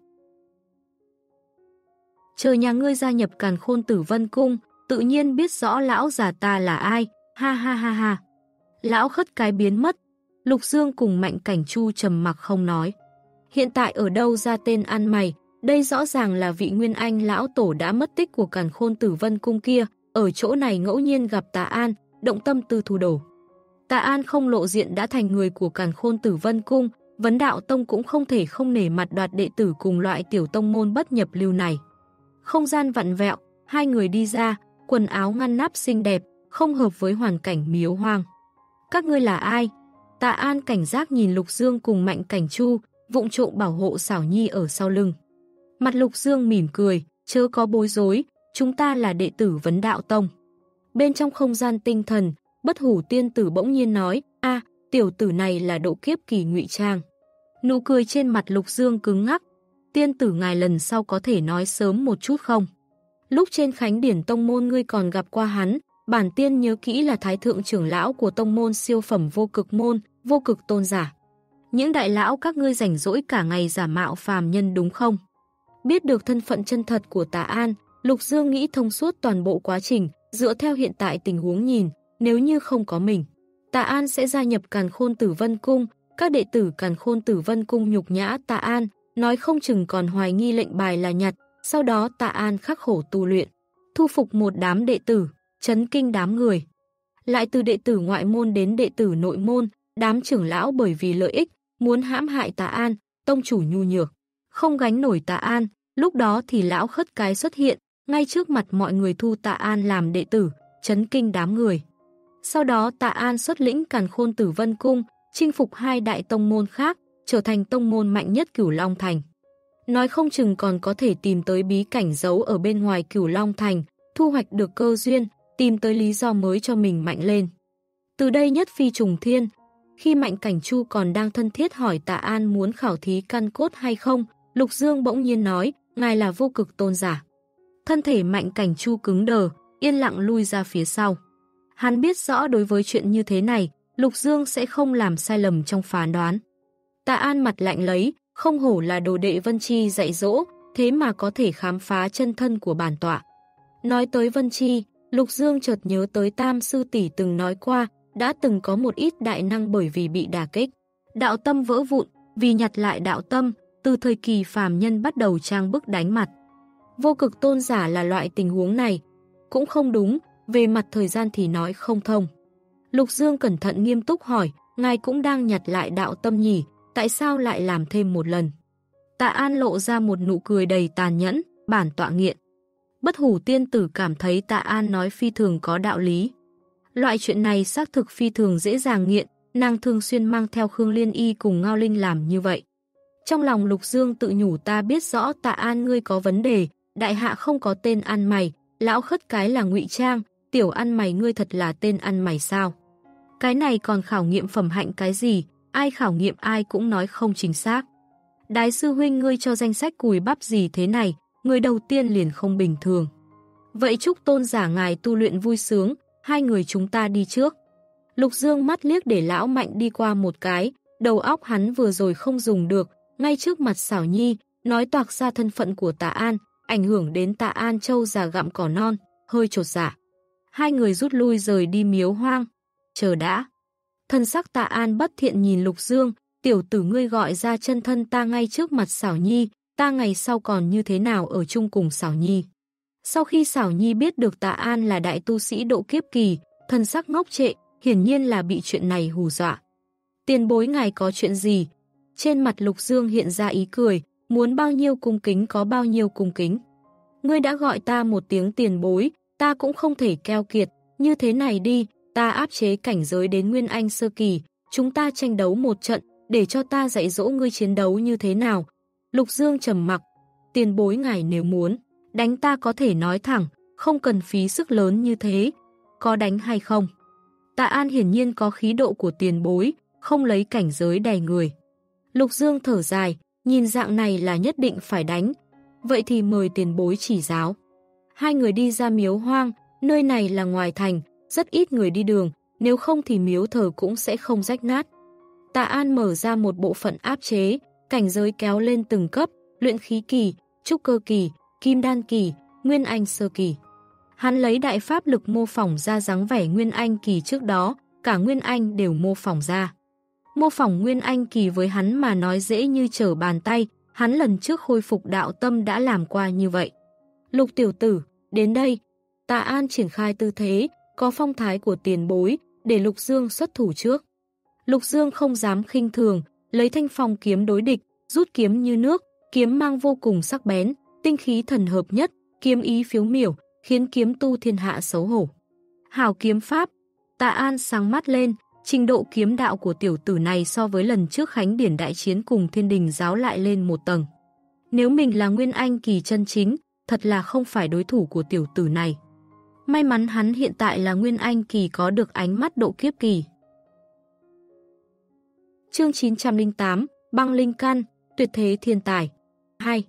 Chờ nhà ngươi gia nhập Càn Khôn Tử Vân Cung, tự nhiên biết rõ lão già ta là ai, ha ha ha ha. Lão khất cái biến mất, Lục Dương cùng Mạnh Cảnh Chu trầm mặc không nói. Hiện tại ở đâu ra tên ăn mày, đây rõ ràng là vị Nguyên Anh lão tổ đã mất tích của Càn Khôn Tử Vân Cung kia, ở chỗ này ngẫu nhiên gặp Tạ An, động tâm tư thu đồ. Tạ An không lộ diện đã thành người của Càn Khôn Tử Vân Cung, Vấn Đạo Tông cũng không thể không nể mặt đoạt đệ tử cùng loại tiểu tông môn bất nhập lưu này. Không gian vặn vẹo, hai người đi ra, quần áo ngăn nắp xinh đẹp, không hợp với hoàn cảnh miếu hoang. Các ngươi là ai? Tạ An cảnh giác nhìn Lục Dương cùng Mạnh Cảnh Chu, vụng trộm bảo hộ Xảo Nhi ở sau lưng. Mặt Lục Dương mỉm cười, chớ có bối rối, chúng ta là đệ tử Vấn Đạo Tông. Bên trong không gian tinh thần, Bất Hủ Tiên Tử bỗng nhiên nói, a, tiểu tử này là độ kiếp kỳ ngụy trang. Nụ cười trên mặt Lục Dương cứng ngắc. Tiên tử ngài lần sau có thể nói sớm một chút không? Lúc trên Khánh Điển Tông Môn ngươi còn gặp qua hắn, bản tiên nhớ kỹ là thái thượng trưởng lão của tông môn siêu phẩm Vô Cực Môn, Vô Cực Tôn giả. Những đại lão các ngươi rảnh rỗi cả ngày giả mạo phàm nhân đúng không? Biết được thân phận chân thật của Tạ An, Lục Dương nghĩ thông suốt toàn bộ quá trình, dựa theo hiện tại tình huống nhìn, nếu như không có mình, Tạ An sẽ gia nhập Càn Khôn Tử Vân Cung, các đệ tử Càn Khôn Tử Vân Cung nhục nhã Tạ An, nói không chừng còn hoài nghi lệnh bài là nhặt, sau đó Tạ An khắc khổ tu luyện, thu phục một đám đệ tử, chấn kinh đám người. Lại từ đệ tử ngoại môn đến đệ tử nội môn, đám trưởng lão bởi vì lợi ích, muốn hãm hại Tạ An, tông chủ nhu nhược, không gánh nổi Tạ An, lúc đó thì lão khất cái xuất hiện, ngay trước mặt mọi người thu Tạ An làm đệ tử, chấn kinh đám người. Sau đó Tạ An xuất lĩnh Càn Khôn Tử Vân Cung, chinh phục hai đại tông môn khác, trở thành tông môn mạnh nhất Cửu Long Thành. Nói không chừng còn có thể tìm tới bí cảnh giấu ở bên ngoài Cửu Long Thành, thu hoạch được cơ duyên, tìm tới lý do mới cho mình mạnh lên. Từ đây nhất phi trùng thiên, khi Mạnh Cảnh Chu còn đang thân thiết hỏi Tạ An muốn khảo thí căn cốt hay không, Lục Dương bỗng nhiên nói, ngài là Vô Cực Tôn giả. Thân thể Mạnh Cảnh Chu cứng đờ, yên lặng lui ra phía sau. Hắn biết rõ đối với chuyện như thế này, Lục Dương sẽ không làm sai lầm trong phán đoán. Tạ An mặt lạnh lấy, không hổ là đồ đệ Vân Chi dạy dỗ, thế mà có thể khám phá chân thân của bản tọa. Nói tới Vân Chi, Lục Dương chợt nhớ tới Tam sư tỷ từng nói qua, đã từng có một ít đại năng bởi vì bị đả kích, đạo tâm vỡ vụn, vì nhặt lại đạo tâm, từ thời kỳ phàm nhân bắt đầu trang bức đánh mặt. Vô Cực Tôn giả là loại tình huống này, cũng không đúng, về mặt thời gian thì nói không thông. Lục Dương cẩn thận nghiêm túc hỏi, ngài cũng đang nhặt lại đạo tâm nhỉ, tại sao lại làm thêm một lần? Tạ An lộ ra một nụ cười đầy tàn nhẫn, bản tọa nghiện. Bất Hủ Tiên Tử cảm thấy Tạ An nói phi thường có đạo lý. Loại chuyện này xác thực phi thường dễ dàng nghiện, nàng thường xuyên mang theo Khương Liên Y cùng Ngao Linh làm như vậy. Trong lòng Lục Dương tự nhủ ta biết rõ Tạ An ngươi có vấn đề, đại hạ không có tên ăn mày, lão khất cái là ngụy trang, tiểu ăn mày ngươi thật là tên ăn mày sao? Cái này còn khảo nghiệm phẩm hạnh cái gì, ai khảo nghiệm ai cũng nói không chính xác. Đái sư huynh ngươi cho danh sách cùi bắp gì thế này, người đầu tiên liền không bình thường. Vậy chúc tôn giả ngài tu luyện vui sướng, hai người chúng ta đi trước. Lục Dương mắt liếc để lão Mạnh đi qua một cái, đầu óc hắn vừa rồi không dùng được, ngay trước mặt Xảo Nhi, nói toạc ra thân phận của Tạ An, ảnh hưởng đến Tạ An trâu già gặm cỏ non, hơi chột dạ. Hai người rút lui rời đi miếu hoang. Chờ đã. Thân sắc Tạ An bất thiện nhìn Lục Dương, tiểu tử ngươi gọi ra chân thân ta ngay trước mặt Xảo Nhi, ta ngày sau còn như thế nào ở chung cùng Xảo Nhi. Sau khi Xảo Nhi biết được Tạ An là đại tu sĩ độ kiếp kỳ, thân sắc ngốc trệ, hiển nhiên là bị chuyện này hù dọa. Tiền bối ngài có chuyện gì? Trên mặt Lục Dương hiện ra ý cười, muốn bao nhiêu cung kính có bao nhiêu cung kính. Ngươi đã gọi ta một tiếng tiền bối, ta cũng không thể keo kiệt, như thế này đi, ta áp chế cảnh giới đến Nguyên Anh sơ kỳ, chúng ta tranh đấu một trận, để cho ta dạy dỗ ngươi chiến đấu như thế nào. Lục Dương trầm mặc, tiền bối ngài nếu muốn, đánh ta có thể nói thẳng, không cần phí sức lớn như thế, có đánh hay không? Tạ An hiển nhiên có khí độ của tiền bối, không lấy cảnh giới đè người. Lục Dương thở dài, nhìn dạng này là nhất định phải đánh, vậy thì mời tiền bối chỉ giáo. Hai người đi ra miếu hoang, nơi này là ngoài thành, rất ít người đi đường, nếu không thì miếu thờ cũng sẽ không rách nát. Tạ An mở ra một bộ phận áp chế, cảnh giới kéo lên từng cấp, luyện khí kỳ, trúc cơ kỳ, kim đan kỳ, nguyên anh sơ kỳ. Hắn lấy đại pháp lực mô phỏng ra dáng vẻ nguyên anh kỳ trước đó, cả nguyên anh đều mô phỏng ra. Mô phỏng nguyên anh kỳ với hắn mà nói dễ như trở bàn tay, hắn lần trước khôi phục đạo tâm đã làm qua như vậy. Lục tiểu tử, đến đây. Tạ An triển khai tư thế, có phong thái của tiền bối, để Lục Dương xuất thủ trước. Lục Dương không dám khinh thường, lấy thanh phong kiếm đối địch, rút kiếm như nước, kiếm mang vô cùng sắc bén, tinh khí thần hợp nhất, kiếm ý phiếu miểu, khiến kiếm tu thiên hạ xấu hổ. Hảo kiếm pháp, Tạ An sáng mắt lên, trình độ kiếm đạo của tiểu tử này so với lần trước Khánh Điển đại chiến cùng Thiên Đình giáo lại lên một tầng. Nếu mình là Nguyên Anh kỳ chân chính, thật là không phải đối thủ của tiểu tử này. May mắn hắn hiện tại là Nguyên Anh kỳ có được ánh mắt độ kiếp kỳ. Chương chín trăm lẻ tám, Băng Linh Căn, tuyệt thế thiên tài. hai.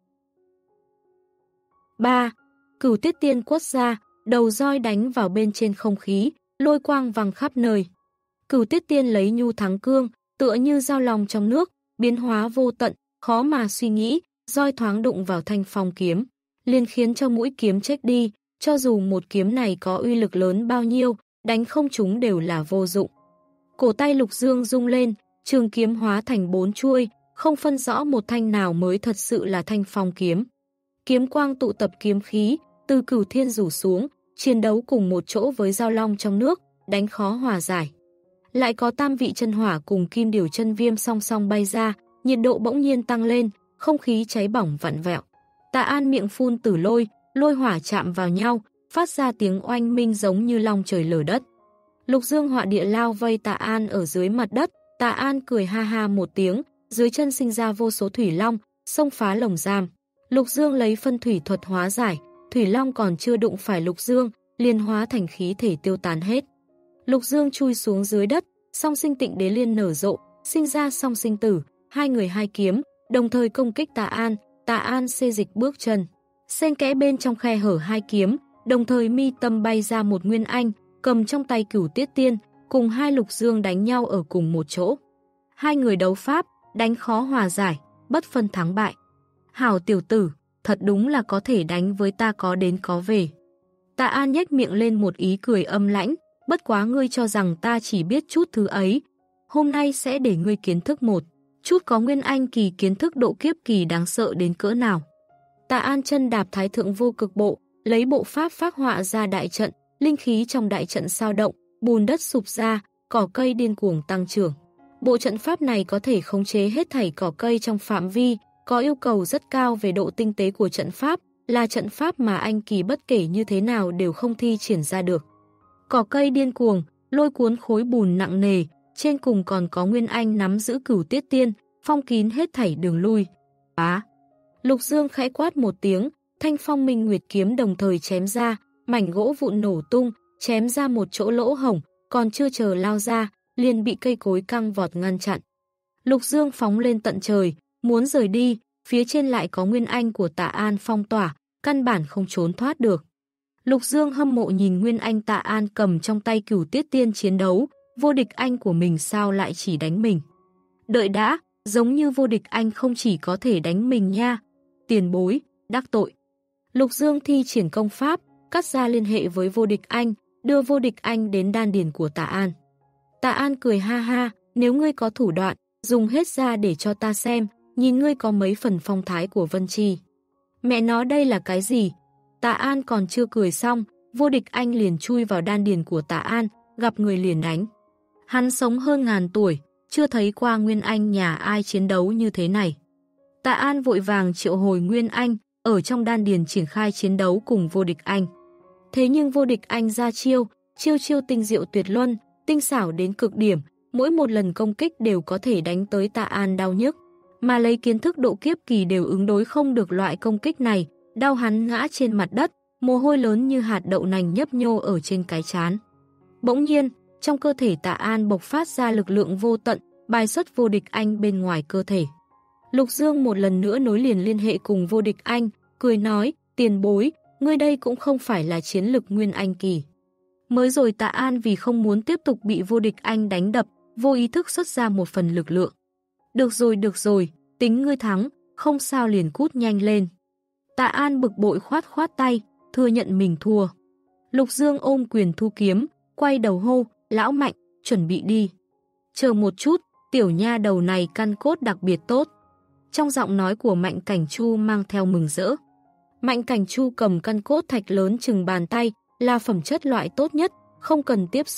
ba. Cửu Tiết Tiên quất ra, đầu roi đánh vào bên trên không khí, lôi quang văng khắp nơi. Cửu Tiết Tiên lấy nhu thắng cương, tựa như dao lòng trong nước, biến hóa vô tận, khó mà suy nghĩ, roi thoáng đụng vào thanh phong kiếm, liền khiến cho mũi kiếm chết đi, cho dù một kiếm này có uy lực lớn bao nhiêu, đánh không trúng đều là vô dụng. Cổ tay Lục Dương rung lên, trường kiếm hóa thành bốn chuôi, không phân rõ một thanh nào mới thật sự là thanh phong kiếm. Kiếm quang tụ tập kiếm khí, từ cửu thiên rủ xuống, chiến đấu cùng một chỗ với dao long trong nước, đánh khó hòa giải. Lại có tam vị chân hỏa cùng kim điểu chân viêm song song bay ra, nhiệt độ bỗng nhiên tăng lên, không khí cháy bỏng vặn vẹo. Tạ An miệng phun tử lôi, lôi hỏa chạm vào nhau, phát ra tiếng oanh minh giống như long trời lở đất. Lục Dương họa địa lao vây Tạ An ở dưới mặt đất, Tạ An cười ha ha một tiếng, dưới chân sinh ra vô số thủy long, xông phá lồng giam. Lục Dương lấy phân thủy thuật hóa giải, thủy long còn chưa đụng phải Lục Dương, liền hóa thành khí thể tiêu tán hết. Lục Dương chui xuống dưới đất, song sinh tịnh đế liên nở rộ, sinh ra song sinh tử, hai người hai kiếm, đồng thời công kích Tạ An. Tạ An xê dịch bước chân, xen kẽ bên trong khe hở hai kiếm, đồng thời mi tâm bay ra một Nguyên Anh, cầm trong tay Cửu Tiết Tiên, cùng hai Lục Dương đánh nhau ở cùng một chỗ. Hai người đấu pháp, đánh khó hòa giải, bất phân thắng bại. Hảo tiểu tử, thật đúng là có thể đánh với ta có đến có về. Tạ An nhếch miệng lên một ý cười âm lãnh, bất quá ngươi cho rằng ta chỉ biết chút thứ ấy. Hôm nay sẽ để ngươi kiến thức một chút có Nguyên Anh kỳ kiến thức độ kiếp kỳ đáng sợ đến cỡ nào. Tạ An chân đạp Thái Thượng Vô Cực Bộ, lấy bộ pháp phác họa ra đại trận, linh khí trong đại trận sao động, bùn đất sụp ra, cỏ cây điên cuồng tăng trưởng. Bộ trận pháp này có thể khống chế hết thảy cỏ cây trong phạm vi, có yêu cầu rất cao về độ tinh tế của trận pháp, là trận pháp mà anh kỳ bất kể như thế nào đều không thi triển ra được. Cỏ cây điên cuồng, lôi cuốn khối bùn nặng nề, trên cùng còn có Nguyên Anh nắm giữ Cửu Tiết Tiên, phong kín hết thảy đường lui. Á! Lục Dương khẽ quát một tiếng, thanh phong minh nguyệt kiếm đồng thời chém ra, mảnh gỗ vụn nổ tung, chém ra một chỗ lỗ hổng, còn chưa chờ lao ra, liền bị cây cối căng vọt ngăn chặn. Lục Dương phóng lên tận trời, muốn rời đi, phía trên lại có Nguyên Anh của Tạ An phong tỏa, căn bản không trốn thoát được. Lục Dương hâm mộ nhìn Nguyên Anh Tạ An cầm trong tay Cửu Tiết Tiên chiến đấu, vô địch anh của mình sao lại chỉ đánh mình. Đợi đã, giống như vô địch anh không chỉ có thể đánh mình nha. Tiền bối, đắc tội. Lục Dương thi triển công pháp, cắt ra liên hệ với vô địch anh, đưa vô địch anh đến đan điền của Tạ An. Tạ An cười ha ha, nếu ngươi có thủ đoạn, dùng hết ra để cho ta xem, nhìn ngươi có mấy phần phong thái của Vân Chi. Mẹ nói đây là cái gì? Tạ An còn chưa cười xong, vô địch anh liền chui vào đan điền của Tạ An, gặp người liền đánh. Hắn sống hơn ngàn tuổi, chưa thấy qua Nguyên Anh nhà ai chiến đấu như thế này. Tạ An vội vàng triệu hồi Nguyên Anh, ở trong đan điền triển khai chiến đấu cùng vô địch anh. Thế nhưng vô địch anh ra chiêu, chiêu chiêu tinh diệu tuyệt luân, tinh xảo đến cực điểm, mỗi một lần công kích đều có thể đánh tới Tạ An đau nhức. Mà lấy kiến thức độ kiếp kỳ đều ứng đối không được loại công kích này, đau hắn ngã trên mặt đất, mồ hôi lớn như hạt đậu nành nhấp nhô ở trên cái trán. Bỗng nhiên, trong cơ thể Tạ An bộc phát ra lực lượng vô tận, bài xuất vô địch anh bên ngoài cơ thể. Lục Dương một lần nữa nối liền liên hệ cùng vô địch anh, cười nói, tiền bối, ngươi đây cũng không phải là chiến lực Nguyên Anh kỳ. Mới rồi Tạ An vì không muốn tiếp tục bị vô địch anh đánh đập, vô ý thức xuất ra một phần lực lượng. Được rồi, được rồi, tính ngươi thắng, không sao liền cút nhanh lên. Tạ An bực bội khoát khoát tay, thừa nhận mình thua. Lục Dương ôm quyền thu kiếm, quay đầu hô, lão Mạnh, chuẩn bị đi. Chờ một chút, tiểu nha đầu này căn cốt đặc biệt tốt. Trong giọng nói của Mạnh Cảnh Chu mang theo mừng rỡ. Mạnh Cảnh Chu cầm căn cốt thạch lớn chừng bàn tay, là phẩm chất loại tốt nhất, không cần tiếp xúc,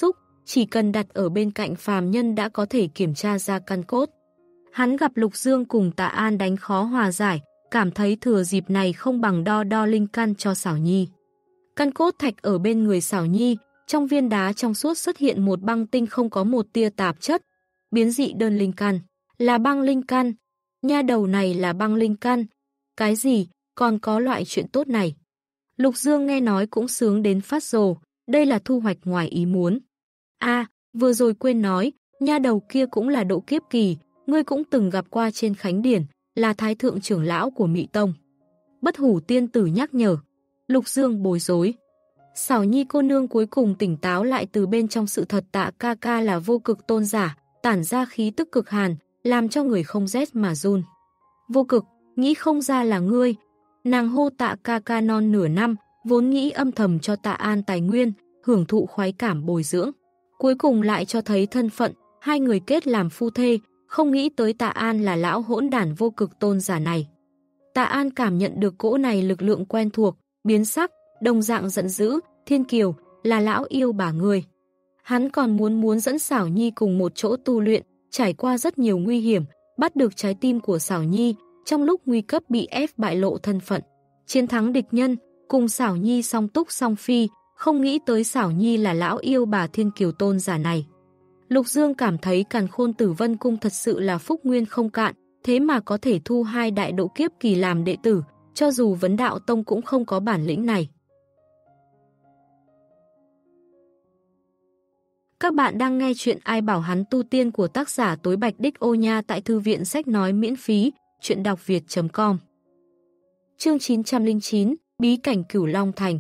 chỉ cần đặt ở bên cạnh phàm nhân đã có thể kiểm tra ra căn cốt. Hắn gặp Lục Dương cùng Tạ An đánh khó hòa giải, cảm thấy thừa dịp này không bằng đo đo linh căn cho Xảo Nhi. Căn cốt thạch ở bên người Xảo Nhi, trong viên đá trong suốt xuất hiện một băng tinh không có một tia tạp chất. Biến dị đơn linh căn, là băng linh căn. Nha đầu này là băng linh căn. Cái gì, còn có loại chuyện tốt này. Lục Dương nghe nói cũng sướng đến phát rồ, đây là thu hoạch ngoài ý muốn. A, vừa rồi quên nói, nha đầu kia cũng là độ kiếp kỳ, ngươi cũng từng gặp qua trên khánh điển, là thái thượng trưởng lão của Mị Tông. Bất Hủ tiên tử nhắc nhở. Lục Dương bối rối. Xảo Nhi cô nương cuối cùng tỉnh táo lại từ bên trong sự thật. Tạ ca ca là vô cực tôn giả, tản ra khí tức cực hàn, làm cho người không rét mà run. Vô cực, nghĩ không ra là ngươi. Nàng hô Tạ ca ca non nửa năm, vốn nghĩ âm thầm cho Tạ An tài nguyên, hưởng thụ khoái cảm bồi dưỡng. Cuối cùng lại cho thấy thân phận, hai người kết làm phu thê, không nghĩ tới Tạ An là lão hỗn đản vô cực tôn giả này. Tạ An cảm nhận được cỗ này lực lượng quen thuộc, biến sắc, đồng dạng giận dữ, Thiên Kiều, là lão yêu bà người. Hắn còn muốn muốn dẫn Xảo Nhi cùng một chỗ tu luyện, trải qua rất nhiều nguy hiểm, bắt được trái tim của Xảo Nhi, trong lúc nguy cấp bị ép bại lộ thân phận. Chiến thắng địch nhân, cùng Xảo Nhi song túc song phi, không nghĩ tới Xảo Nhi là lão yêu bà Thiên Kiều tôn giả này. Lục Dương cảm thấy Càn Khôn Tử Vân Cung thật sự là phúc nguyên không cạn, thế mà có thể thu hai đại độ kiếp kỳ làm đệ tử, cho dù Vấn Đạo Tông cũng không có bản lĩnh này. Các bạn đang nghe chuyện Ai Bảo Hắn Tu Tiên của tác giả Tối Bạch Đích Ô Nha tại thư viện sách nói miễn phí, chuyện đọc việt chấm com. Chương chín trăm lẻ chín, Bí cảnh Cửu Long Thành.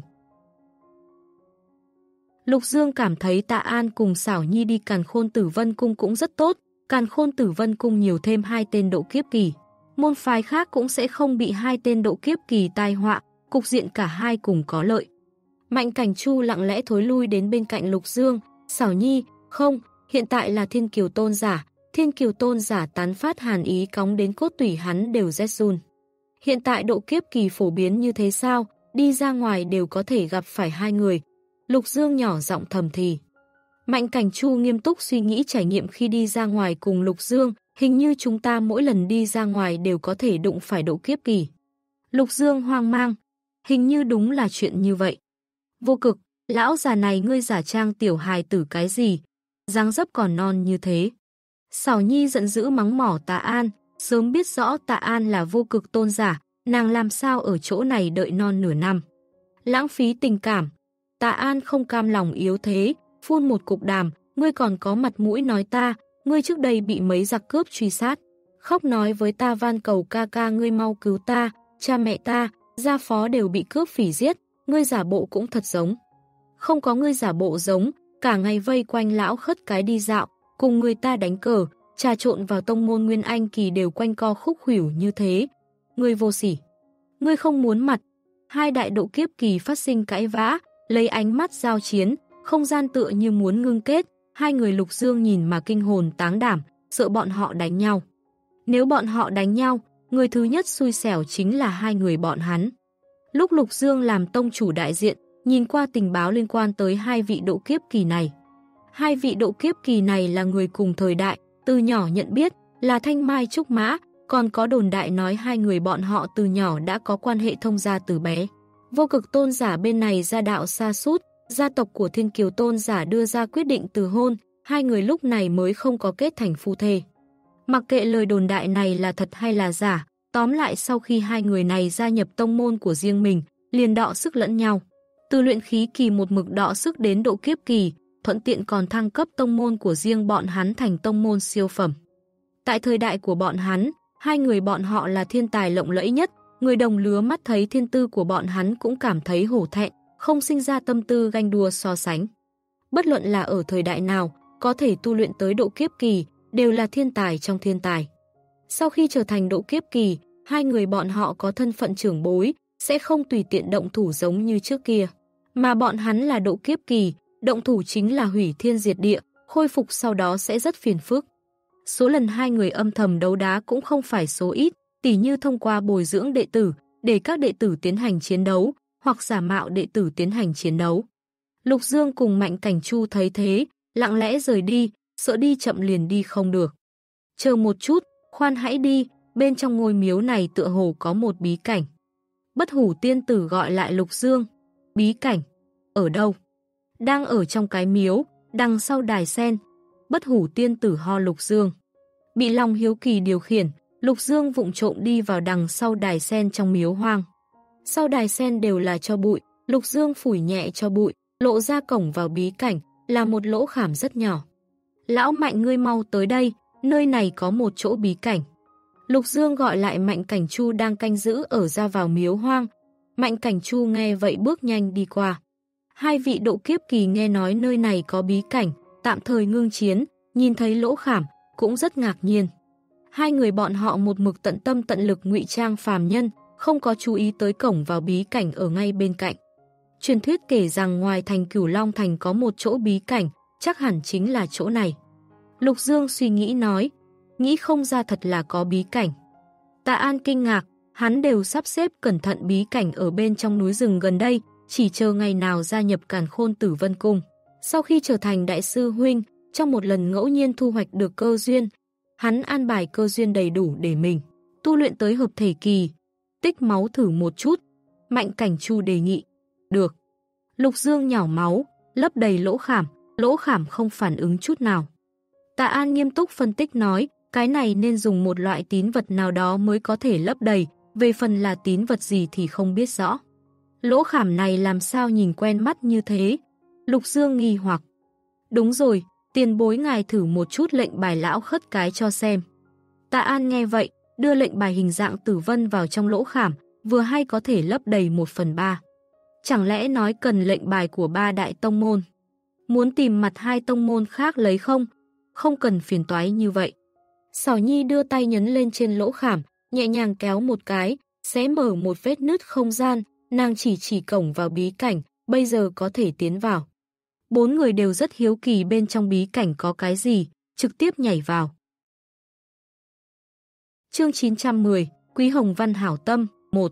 Lục Dương cảm thấy Tạ An cùng Xảo Nhi đi Càn Khôn Tử Vân Cung cũng rất tốt, Càn Khôn Tử Vân Cung nhiều thêm hai tên độ kiếp kỳ. Môn phái khác cũng sẽ không bị hai tên độ kiếp kỳ tai họa, cục diện cả hai cùng có lợi. Mạnh Cảnh Chu lặng lẽ thối lui đến bên cạnh Lục Dương. Xảo Nhi, không, hiện tại là Thiên Kiều tôn giả, Thiên Kiều tôn giả tán phát hàn ý cóng đến cốt tủy hắn đều rét run. Hiện tại độ kiếp kỳ phổ biến như thế sao, đi ra ngoài đều có thể gặp phải hai người. Lục Dương nhỏ giọng thầm thì. Mạnh Cảnh Chu nghiêm túc suy nghĩ trải nghiệm khi đi ra ngoài cùng Lục Dương, hình như chúng ta mỗi lần đi ra ngoài đều có thể đụng phải độ kiếp kỳ. Lục Dương hoang mang, hình như đúng là chuyện như vậy. Vô Cực, lão già này ngươi giả trang tiểu hài tử cái gì, dáng dấp còn non như thế. Xảo Nhi giận dữ mắng mỏ Tạ An, sớm biết rõ Tạ An là vô cực tôn giả, nàng làm sao ở chỗ này đợi non nửa năm. Lãng phí tình cảm. Tạ An không cam lòng yếu thế, phun một cục đàm, ngươi còn có mặt mũi nói ta, ngươi trước đây bị mấy giặc cướp truy sát. Khóc nói với ta van cầu ca ca ngươi mau cứu ta, cha mẹ ta, gia phó đều bị cướp phỉ giết, ngươi giả bộ cũng thật giống. Không có ngươi giả bộ giống, cả ngày vây quanh lão khất cái đi dạo, cùng người ta đánh cờ, trà trộn vào tông môn Nguyên Anh kỳ đều quanh co khúc khuỷu như thế. Ngươi vô sỉ. Ngươi không muốn mặt. Hai đại độ kiếp kỳ phát sinh cãi vã, lấy ánh mắt giao chiến, không gian tựa như muốn ngưng kết, hai người Lục Dương nhìn mà kinh hồn táng đảm, sợ bọn họ đánh nhau. Nếu bọn họ đánh nhau, người thứ nhất xui xẻo chính là hai người bọn hắn. Lúc Lục Dương làm tông chủ đại diện, nhìn qua tình báo liên quan tới hai vị độ kiếp kỳ này. Hai vị độ kiếp kỳ này là người cùng thời đại, từ nhỏ nhận biết, là Thanh Mai Trúc Mã, còn có đồn đại nói hai người bọn họ từ nhỏ đã có quan hệ thông gia từ bé. Vô Cực tôn giả bên này gia đạo xa sút, gia tộc của Thiên Kiều tôn giả đưa ra quyết định từ hôn, hai người lúc này mới không có kết thành phu thê. Mặc kệ lời đồn đại này là thật hay là giả, tóm lại sau khi hai người này gia nhập tông môn của riêng mình, liền đọ sức lẫn nhau. Từ luyện khí kỳ một mực đọ sức đến độ kiếp kỳ, thuận tiện còn thăng cấp tông môn của riêng bọn hắn thành tông môn siêu phẩm. Tại thời đại của bọn hắn, hai người bọn họ là thiên tài lộng lẫy nhất, người đồng lứa mắt thấy thiên tư của bọn hắn cũng cảm thấy hổ thẹn, không sinh ra tâm tư ganh đua so sánh. Bất luận là ở thời đại nào, có thể tu luyện tới độ kiếp kỳ, đều là thiên tài trong thiên tài. Sau khi trở thành độ kiếp kỳ, hai người bọn họ có thân phận trưởng bối, sẽ không tùy tiện động thủ giống như trước kia. Mà bọn hắn là độ kiếp kỳ, động thủ chính là hủy thiên diệt địa, khôi phục sau đó sẽ rất phiền phức. Số lần hai người âm thầm đấu đá cũng không phải số ít, tỉ như thông qua bồi dưỡng đệ tử, để các đệ tử tiến hành chiến đấu, hoặc giả mạo đệ tử tiến hành chiến đấu. Lục Dương cùng Mạnh Cảnh Chu thấy thế, lặng lẽ rời đi, sợ đi chậm liền đi không được. Chờ một chút, khoan hãy đi, bên trong ngôi miếu này tựa hồ có một bí cảnh. Bất Hủ tiên tử gọi lại Lục Dương. Bí cảnh? Ở đâu? Đang ở trong cái miếu, đằng sau đài sen. Bất Hủ tiên tử ho Lục Dương. Bị lòng hiếu kỳ điều khiển, Lục Dương vụng trộm đi vào đằng sau đài sen trong miếu hoang. Sau đài sen đều là tro bụi, Lục Dương phủi nhẹ cho bụi, lộ ra cổng vào bí cảnh, là một lỗ khảm rất nhỏ. Lão Mạnh, ngươi mau tới đây, nơi này có một chỗ bí cảnh. Lục Dương gọi lại Mạnh Cảnh Chu đang canh giữ ở ra vào miếu hoang. Mạnh Cảnh Chu nghe vậy bước nhanh đi qua. Hai vị độ kiếp kỳ nghe nói nơi này có bí cảnh, tạm thời ngưng chiến, nhìn thấy lỗ khảm, cũng rất ngạc nhiên. Hai người bọn họ một mực tận tâm tận lực ngụy trang phàm nhân, không có chú ý tới cổng vào bí cảnh ở ngay bên cạnh. Truyền thuyết kể rằng ngoài thành Cửu Long Thành có một chỗ bí cảnh, chắc hẳn chính là chỗ này. Lục Dương suy nghĩ nói, nghĩ không ra thật là có bí cảnh. Tạ An kinh ngạc, hắn đều sắp xếp cẩn thận bí cảnh ở bên trong núi rừng gần đây, chỉ chờ ngày nào gia nhập Càn Khôn Tử Vân Cung. Sau khi trở thành đại sư huynh, trong một lần ngẫu nhiên thu hoạch được cơ duyên, hắn an bài cơ duyên đầy đủ để mình tu luyện tới hợp thể kỳ, tích máu thử một chút. Mạnh Cảnh Chu đề nghị. Được. Lục Dương nhảo máu, lấp đầy lỗ khảm, lỗ khảm không phản ứng chút nào. Tạ An nghiêm túc phân tích nói, cái này nên dùng một loại tín vật nào đó mới có thể lấp đầy, về phần là tín vật gì thì không biết rõ. Lỗ khảm này làm sao nhìn quen mắt như thế? Lục Dương nghi hoặc. Đúng rồi, tiền bối ngài thử một chút lệnh bài lão khất cái cho xem. Tạ An nghe vậy, đưa lệnh bài hình dạng tử vân vào trong lỗ khảm, vừa hay có thể lấp đầy một phần ba. Chẳng lẽ nói cần lệnh bài của ba đại tông môn? Muốn tìm mặt hai tông môn khác lấy không? Không cần phiền toái như vậy. Sảo Nhi đưa tay nhấn lên trên lỗ khảm, nhẹ nhàng kéo một cái, xé mở một vết nứt không gian, nàng chỉ chỉ cổng vào bí cảnh, bây giờ có thể tiến vào. Bốn người đều rất hiếu kỳ bên trong bí cảnh có cái gì, trực tiếp nhảy vào. Chương chín trăm mười, Quý Hồng Văn hảo tâm, một.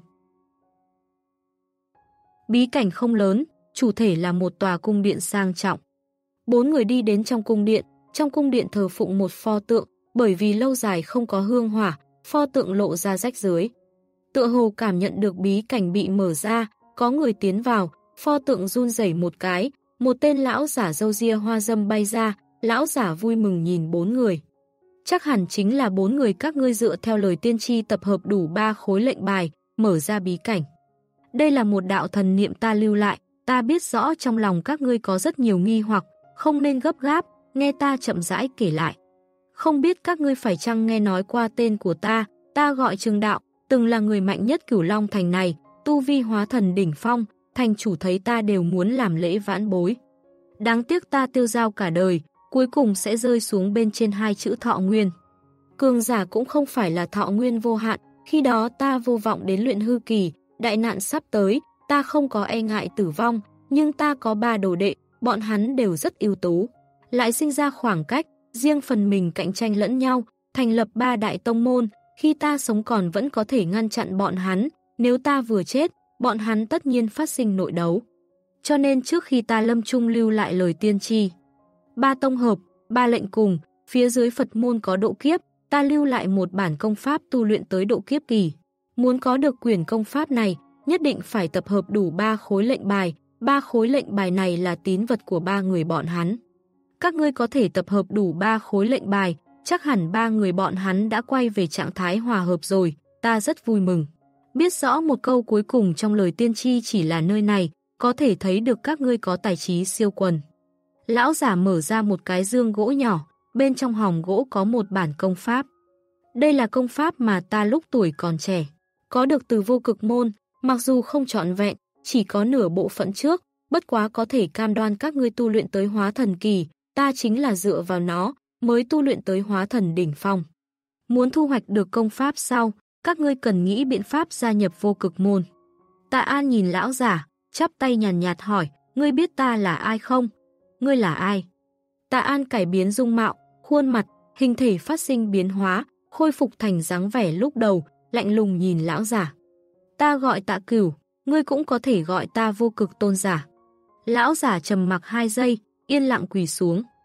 Bí cảnh không lớn, chủ thể là một tòa cung điện sang trọng. Bốn người đi đến trong cung điện, trong cung điện thờ phụng một pho tượng, bởi vì lâu dài không có hương hỏa, pho tượng lộ ra rách rưới. Tựa hồ cảm nhận được bí cảnh bị mở ra, có người tiến vào, pho tượng run rẩy một cái, một tên lão giả râu ria hoa dâm bay ra, lão giả vui mừng nhìn bốn người. Chắc hẳn chính là bốn người các ngươi dựa theo lời tiên tri tập hợp đủ ba khối lệnh bài, mở ra bí cảnh. Đây là một đạo thần niệm ta lưu lại, ta biết rõ trong lòng các ngươi có rất nhiều nghi hoặc, không nên gấp gáp, nghe ta chậm rãi kể lại. Không biết các ngươi phải chăng nghe nói qua tên của ta, ta gọi Trương Đạo, từng là người mạnh nhất Cửu Long Thành này, tu vi hóa thần đỉnh phong, thành chủ thấy ta đều muốn làm lễ vãn bối. Đáng tiếc ta tiêu dao cả đời, cuối cùng sẽ rơi xuống bên trên hai chữ thọ nguyên. Cường giả cũng không phải là thọ nguyên vô hạn, khi đó ta vô vọng đến luyện hư kỳ, đại nạn sắp tới, ta không có e ngại tử vong, nhưng ta có ba đồ đệ, bọn hắn đều rất ưu tú. Lại sinh ra khoảng cách, riêng phần mình cạnh tranh lẫn nhau, thành lập ba đại tông môn, khi ta sống còn vẫn có thể ngăn chặn bọn hắn, nếu ta vừa chết, bọn hắn tất nhiên phát sinh nội đấu. Cho nên trước khi ta lâm chung lưu lại lời tiên tri, ba tông hợp, ba lệnh cùng, phía dưới Phật môn có độ kiếp, ta lưu lại một bản công pháp tu luyện tới độ kiếp kỳ. Muốn có được quyển công pháp này, nhất định phải tập hợp đủ ba khối lệnh bài, ba khối lệnh bài này là tín vật của ba người bọn hắn. Các ngươi có thể tập hợp đủ ba khối lệnh bài, chắc hẳn ba người bọn hắn đã quay về trạng thái hòa hợp rồi, ta rất vui mừng. Biết rõ một câu cuối cùng trong lời tiên tri chỉ là nơi này, có thể thấy được các ngươi có tài trí siêu quần. Lão giả mở ra một cái dương gỗ nhỏ, bên trong hòm gỗ có một bản công pháp. Đây là công pháp mà ta lúc tuổi còn trẻ, có được từ vô cực môn, mặc dù không trọn vẹn, chỉ có nửa bộ phận trước, bất quá có thể cam đoan các ngươi tu luyện tới hóa thần kỳ, ta chính là dựa vào nó, mới tu luyện tới hóa thần đỉnh phong. Muốn thu hoạch được công pháp sau, các ngươi cần nghĩ biện pháp gia nhập vô cực môn. Tạ An nhìn lão giả, chắp tay nhàn nhạt hỏi, ngươi biết ta là ai không? Ngươi là ai? Tạ An cải biến dung mạo, khuôn mặt, hình thể phát sinh biến hóa, khôi phục thành dáng vẻ lúc đầu, lạnh lùng nhìn lão giả. Ta gọi Tạ Cửu, ngươi cũng có thể gọi ta vô cực tôn giả. Lão giả trầm mặc hai giây, yên lặng quỳ xuống.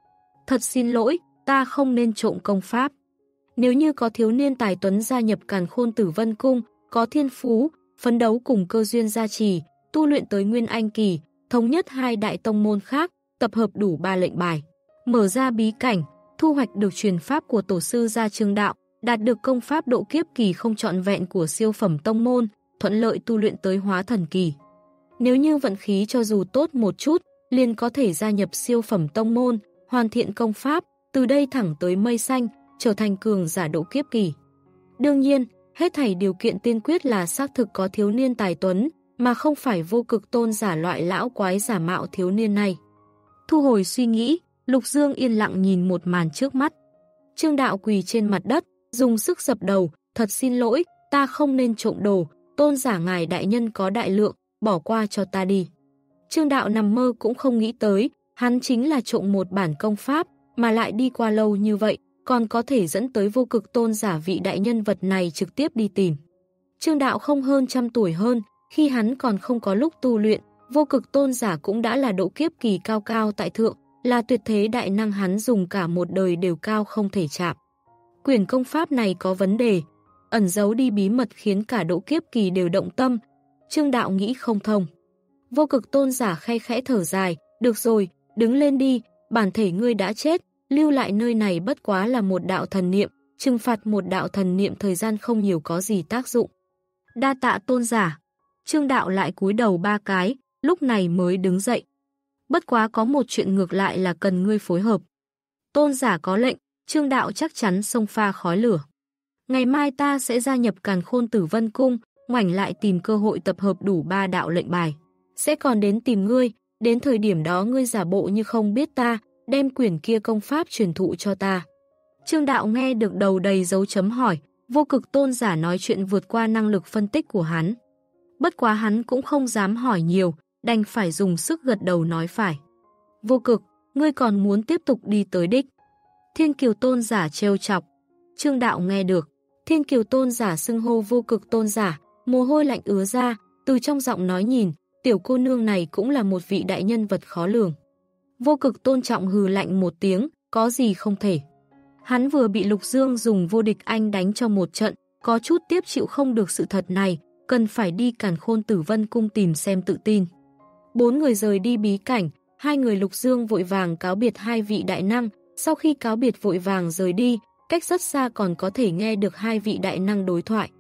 Thật xin lỗi, ta không nên trộm công pháp. Nếu như có thiếu niên tài tuấn gia nhập Càn Khôn Tử Vân Cung, có thiên phú, phấn đấu cùng cơ duyên gia trì, tu luyện tới Nguyên Anh Kỳ, thống nhất hai đại tông môn khác, tập hợp đủ ba lệnh bài, mở ra bí cảnh, thu hoạch được truyền pháp của tổ sư gia Trương Đạo, đạt được công pháp độ kiếp kỳ không trọn vẹn của siêu phẩm tông môn, thuận lợi tu luyện tới hóa thần kỳ. Nếu như vận khí cho dù tốt một chút, liền có thể gia nhập siêu phẩm tông môn, hoàn thiện công pháp, từ đây thẳng tới mây xanh, trở thành cường giả độ kiếp kỳ. Đương nhiên, hết thảy điều kiện tiên quyết là xác thực có thiếu niên tài tuấn, mà không phải vô cực tôn giả loại lão quái giả mạo thiếu niên này. Thu hồi suy nghĩ, Lục Dương yên lặng nhìn một màn trước mắt. Trương Đạo quỳ trên mặt đất, dùng sức dập đầu, thật xin lỗi, ta không nên trộm đồ, tôn giả ngài đại nhân có đại lượng, bỏ qua cho ta đi. Trương Đạo nằm mơ cũng không nghĩ tới, hắn chính là trộm một bản công pháp, mà lại đi qua lâu như vậy, còn có thể dẫn tới vô cực tôn giả vị đại nhân vật này trực tiếp đi tìm. Trương Đạo không hơn trăm tuổi hơn, khi hắn còn không có lúc tu luyện, vô cực tôn giả cũng đã là độ kiếp kỳ cao cao tại thượng, là tuyệt thế đại năng hắn dùng cả một đời đều cao không thể chạm. Quyển công pháp này có vấn đề, ẩn giấu đi bí mật khiến cả độ kiếp kỳ đều động tâm. Trương Đạo nghĩ không thông. Vô cực tôn giả khe khẽ thở dài, được rồi, đứng lên đi, bản thể ngươi đã chết, lưu lại nơi này bất quá là một đạo thần niệm, trừng phạt một đạo thần niệm thời gian không nhiều có gì tác dụng. Đa tạ tôn giả. Trương Đạo lại cúi đầu ba cái, lúc này mới đứng dậy. Bất quá có một chuyện ngược lại là cần ngươi phối hợp. Tôn giả có lệnh, Trương Đạo chắc chắn xông pha khói lửa. Ngày mai ta sẽ gia nhập Càn Khôn Tử Vân Cung, ngoảnh lại tìm cơ hội tập hợp đủ ba đạo lệnh bài. Sẽ còn đến tìm ngươi, đến thời điểm đó ngươi giả bộ như không biết ta, đem quyển kia công pháp truyền thụ cho ta. Trương Đạo nghe được đầu đầy dấu chấm hỏi, vô cực tôn giả nói chuyện vượt qua năng lực phân tích của hắn. Bất quá hắn cũng không dám hỏi nhiều, đành phải dùng sức gật đầu nói phải. Vô cực, ngươi còn muốn tiếp tục đi tới đích. Thiên Kiều tôn giả trêu chọc. Trương Đạo nghe được, Thiên Kiều tôn giả xưng hô vô cực tôn giả, mồ hôi lạnh ứa ra, từ trong giọng nói nhìn, tiểu cô nương này cũng là một vị đại nhân vật khó lường. Vô cực tôn trọng hừ lạnh một tiếng, có gì không thể. Hắn vừa bị Lục Dương dùng vô địch anh đánh cho một trận, có chút tiếp chịu không được sự thật này, cần phải đi Càn Khôn Tử Vân Cung tìm xem tự tin. Bốn người rời đi bí cảnh, hai người Lục Dương vội vàng cáo biệt hai vị đại năng, sau khi cáo biệt vội vàng rời đi, cách rất xa còn có thể nghe được hai vị đại năng đối thoại.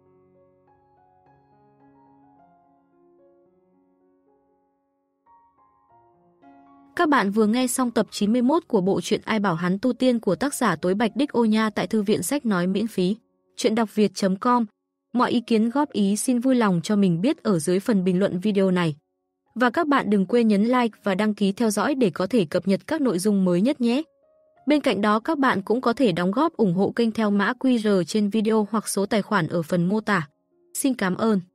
Các bạn vừa nghe xong tập chín mươi mốt của bộ truyện Ai Bảo Hắn Tu Tiên của tác giả Tối Bạch Đích Ô Nha tại thư viện sách nói miễn phí. Chuyện đọc việt chấm com. Mọi ý kiến góp ý xin vui lòng cho mình biết ở dưới phần bình luận video này. Và các bạn đừng quên nhấn like và đăng ký theo dõi để có thể cập nhật các nội dung mới nhất nhé. Bên cạnh đó các bạn cũng có thể đóng góp ủng hộ kênh theo mã quy rờ trên video hoặc số tài khoản ở phần mô tả. Xin cảm ơn.